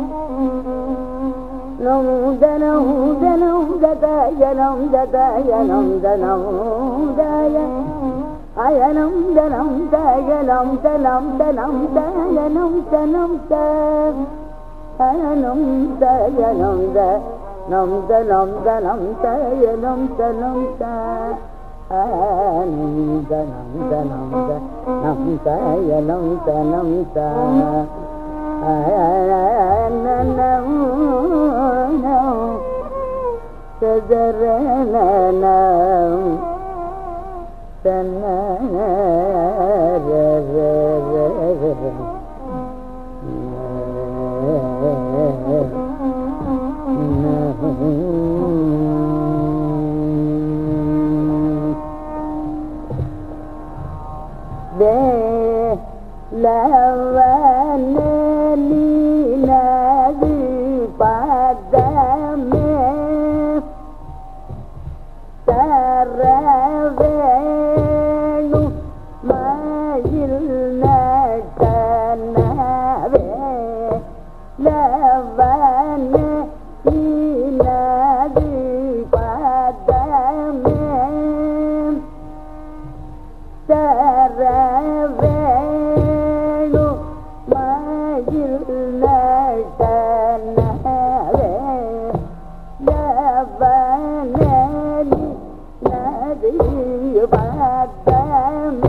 nam da nam da nam da taya nam da taya nam da nam taya aya nam da nam taya nam da nam da nam taya nam da nam taya nam taya nam da nam da nam da nam taya nam da nam taya nam da nam da nam da nam taya nam da nam taya na na na tadara na tanna ra ra ra de lavane nadi padame taravenu majil natanave lavane nadi padame taravenu majil natanave lavane nadi padame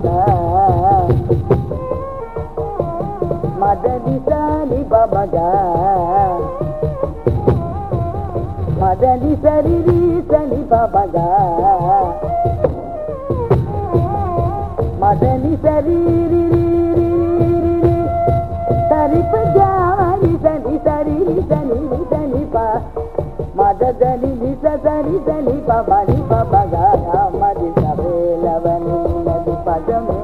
Maga Madani Sani Babaga Madani Sariri Sani Babaga Madani Sariri Sari Pajari Sani Sariri Sani Sani Pa Madani Nisa Sani Sani Babani Babaga Madi Sabela Vani Nadi Padame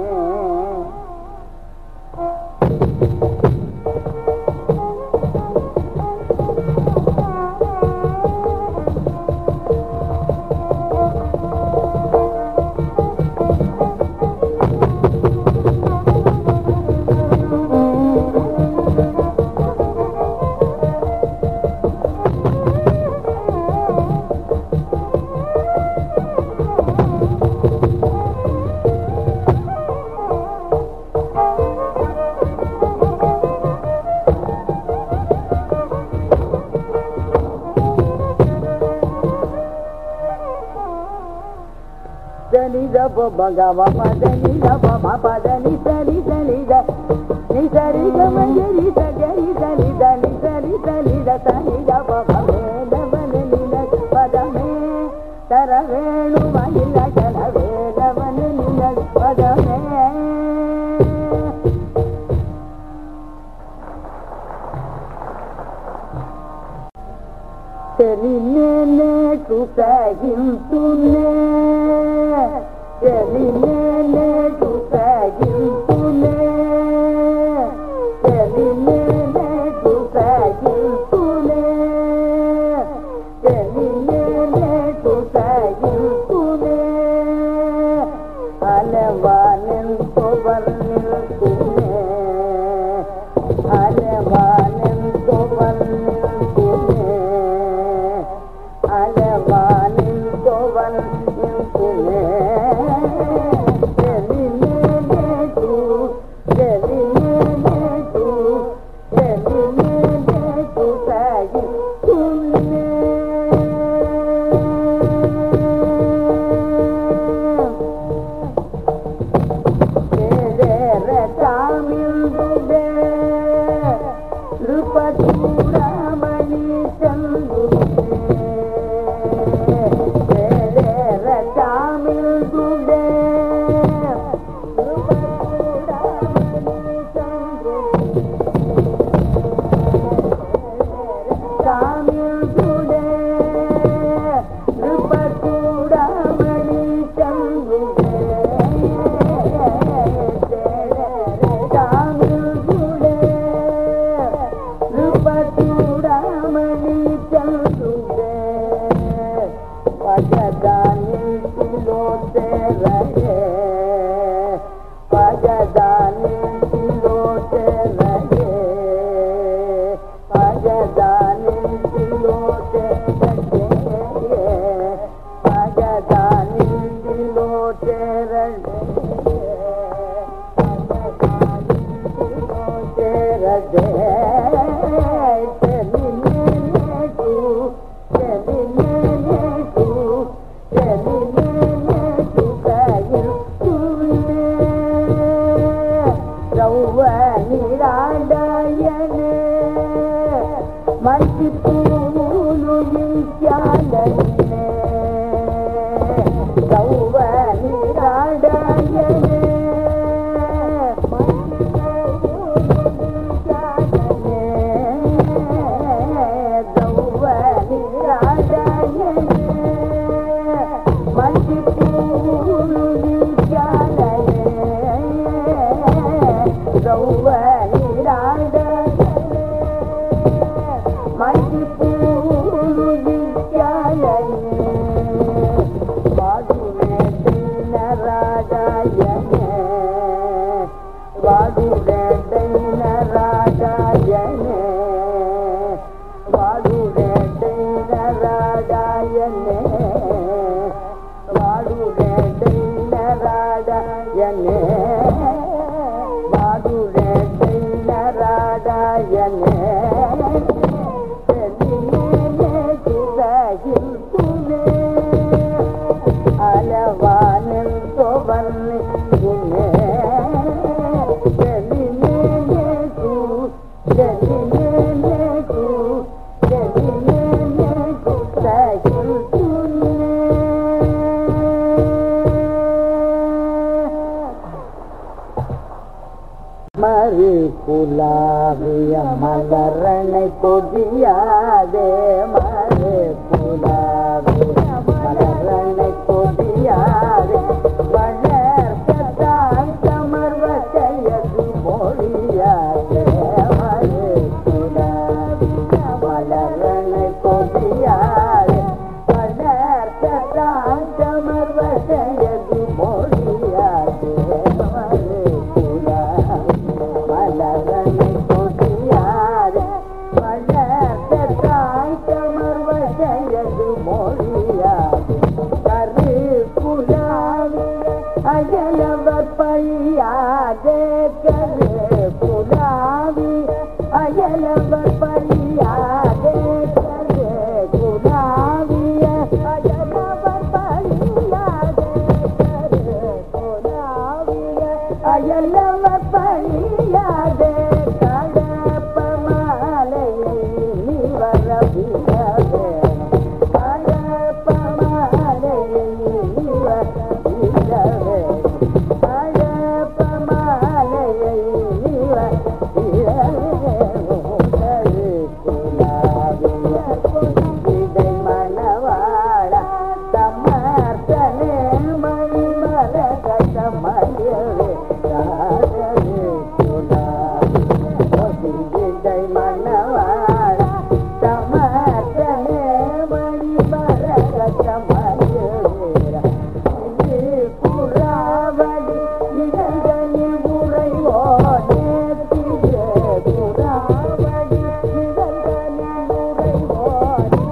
Bangama Padani Lama Padani Sari Sari Da Ni Sari Gamangari Sagari Sari Da Ni Sari Sari Da Sari Da Baba Vedavanina Padame Taravenu Mahila Kalave Davanina Padame Telinene Kusagim Tune Telinene Kusagim Tune Telinene Kusagim Tune Telinene Kusagim Tune Alevanen Tovarnil Tune Alevanen Tovarnil Tune Alevanen Tovarnil Tune Alavanin குலாவிய மலரணை கொடியாதே மறு குலாவிய மலரணை கொடியாதே வளர்த்தான் கமர்வத்தையது மொழியாதே மறு குலாவிய மலரணை கொடியாதே வளர்த்தான் கமர்வத்தையது மொழியாதே மறு மலரணை கொடியாதே வளர்த்தாய் கமர்வதையது மொழியாதே கரு புலாவிய அயலவர் பழியாதே கரு புலாவி அயலவர் பழியாதே கரு புலாவிய அயலவர் பழியாதே கரு புலாவிய அயலவர் பழியாதே கடப்ப மாலையை நீ வரவிடவே கடப்ப மாலையை நீ வரவிடவே கடப்ப மாலையை நீ வரவிடவே முதல் குலாவிய இதை மணவாழ சமர்த்தனே மணி மரகத மயவே இதை மணவாழ சமர்த்தனே மணி மரகத மயவே இது புறாவடி நிகழ்களில் உரைவோனே திரு புறாவடி நிகழ்களில் உரைவோனே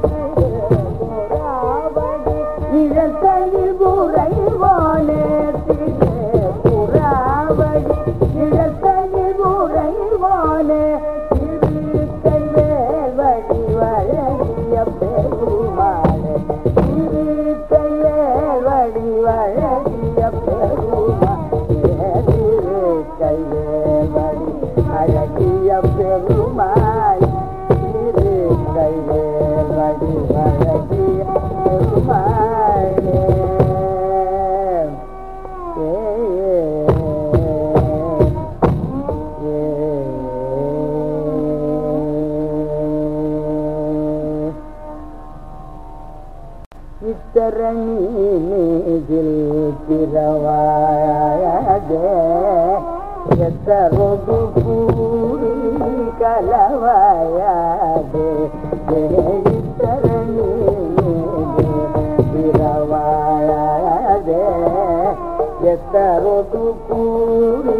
புறாவடி நிகழ்களில் உரைவோனே திரு புறாவடி நிகழ்களில் உரைவோனே திருக்கைவேல் வழி வழங்கிய பெருமாளே திருக்கைவேல் வழி வழங்கிய பெருமாளே திருக்கைவேல் வழி அழகிய பெருமாள் திருக்கைவேல் வழி அழகிய பெருமாளே இத்தரணி மீதில் பிறவாயதே எத்தரொடு கூடி கலவாயதே இத்தரணி மீதில் பிறவாயதே எத்தரொடு கூடி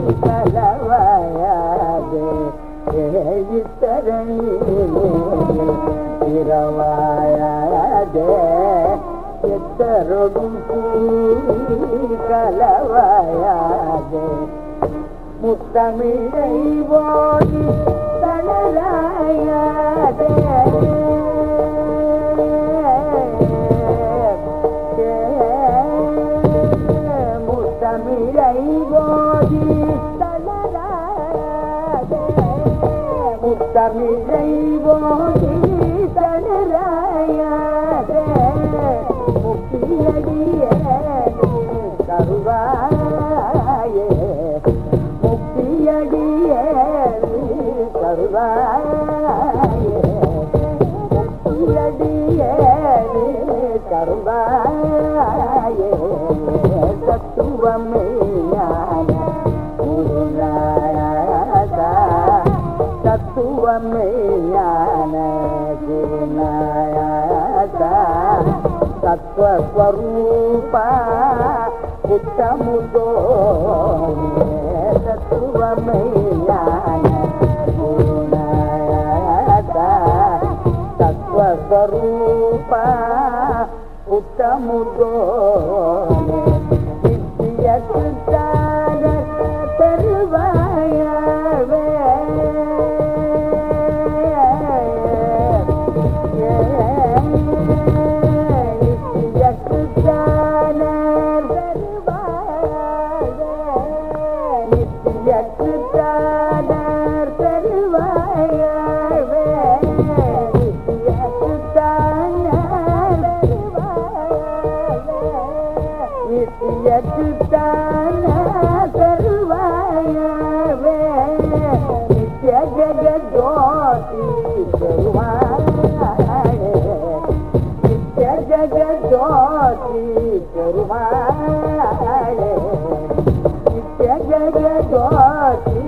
கலவாயதே இத்தரணி மீதில் பிறவாயதே எத்தரொடும் கூடி கலவாயதே முத்தமிழை ஓடி தளராயதே முத்தமிழை ஓடி தளராயதே முத்தமிழை ஓடி தளராயதே முக்தியடியே கருவாயே முக்தியடியே கருவாயே முக்தியடியே கருவாயே தத்துவமே ஞான குருநாயகா தத்துவமே ஞான குருநாயகா தத்வஸ்வரூபா உத்தமுதோனே தத்துவமே ஞான குருநாயகா தத்வஸ்வரூபா உத்தமுதோனே நித்திய சித்தார தருவாயவே நித்திய சித்தார தருவாயவே நித்தியச்சுத்தான தருவாயவே நித்திய ஜகஜோதி பெருமாளே நித்திய ஜகஜோதி பெருமாளே நித்திய ஜகஜோதி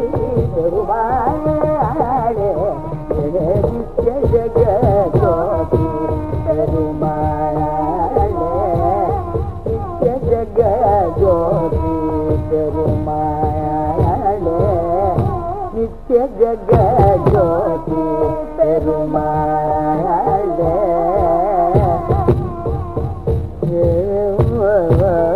பெருமாளே நித்திய ஜகஜோதி பெருமாளே நித்திய ஜகஜோதி பெருமாளே நித்திய ஜகஜோதி பெருமாளே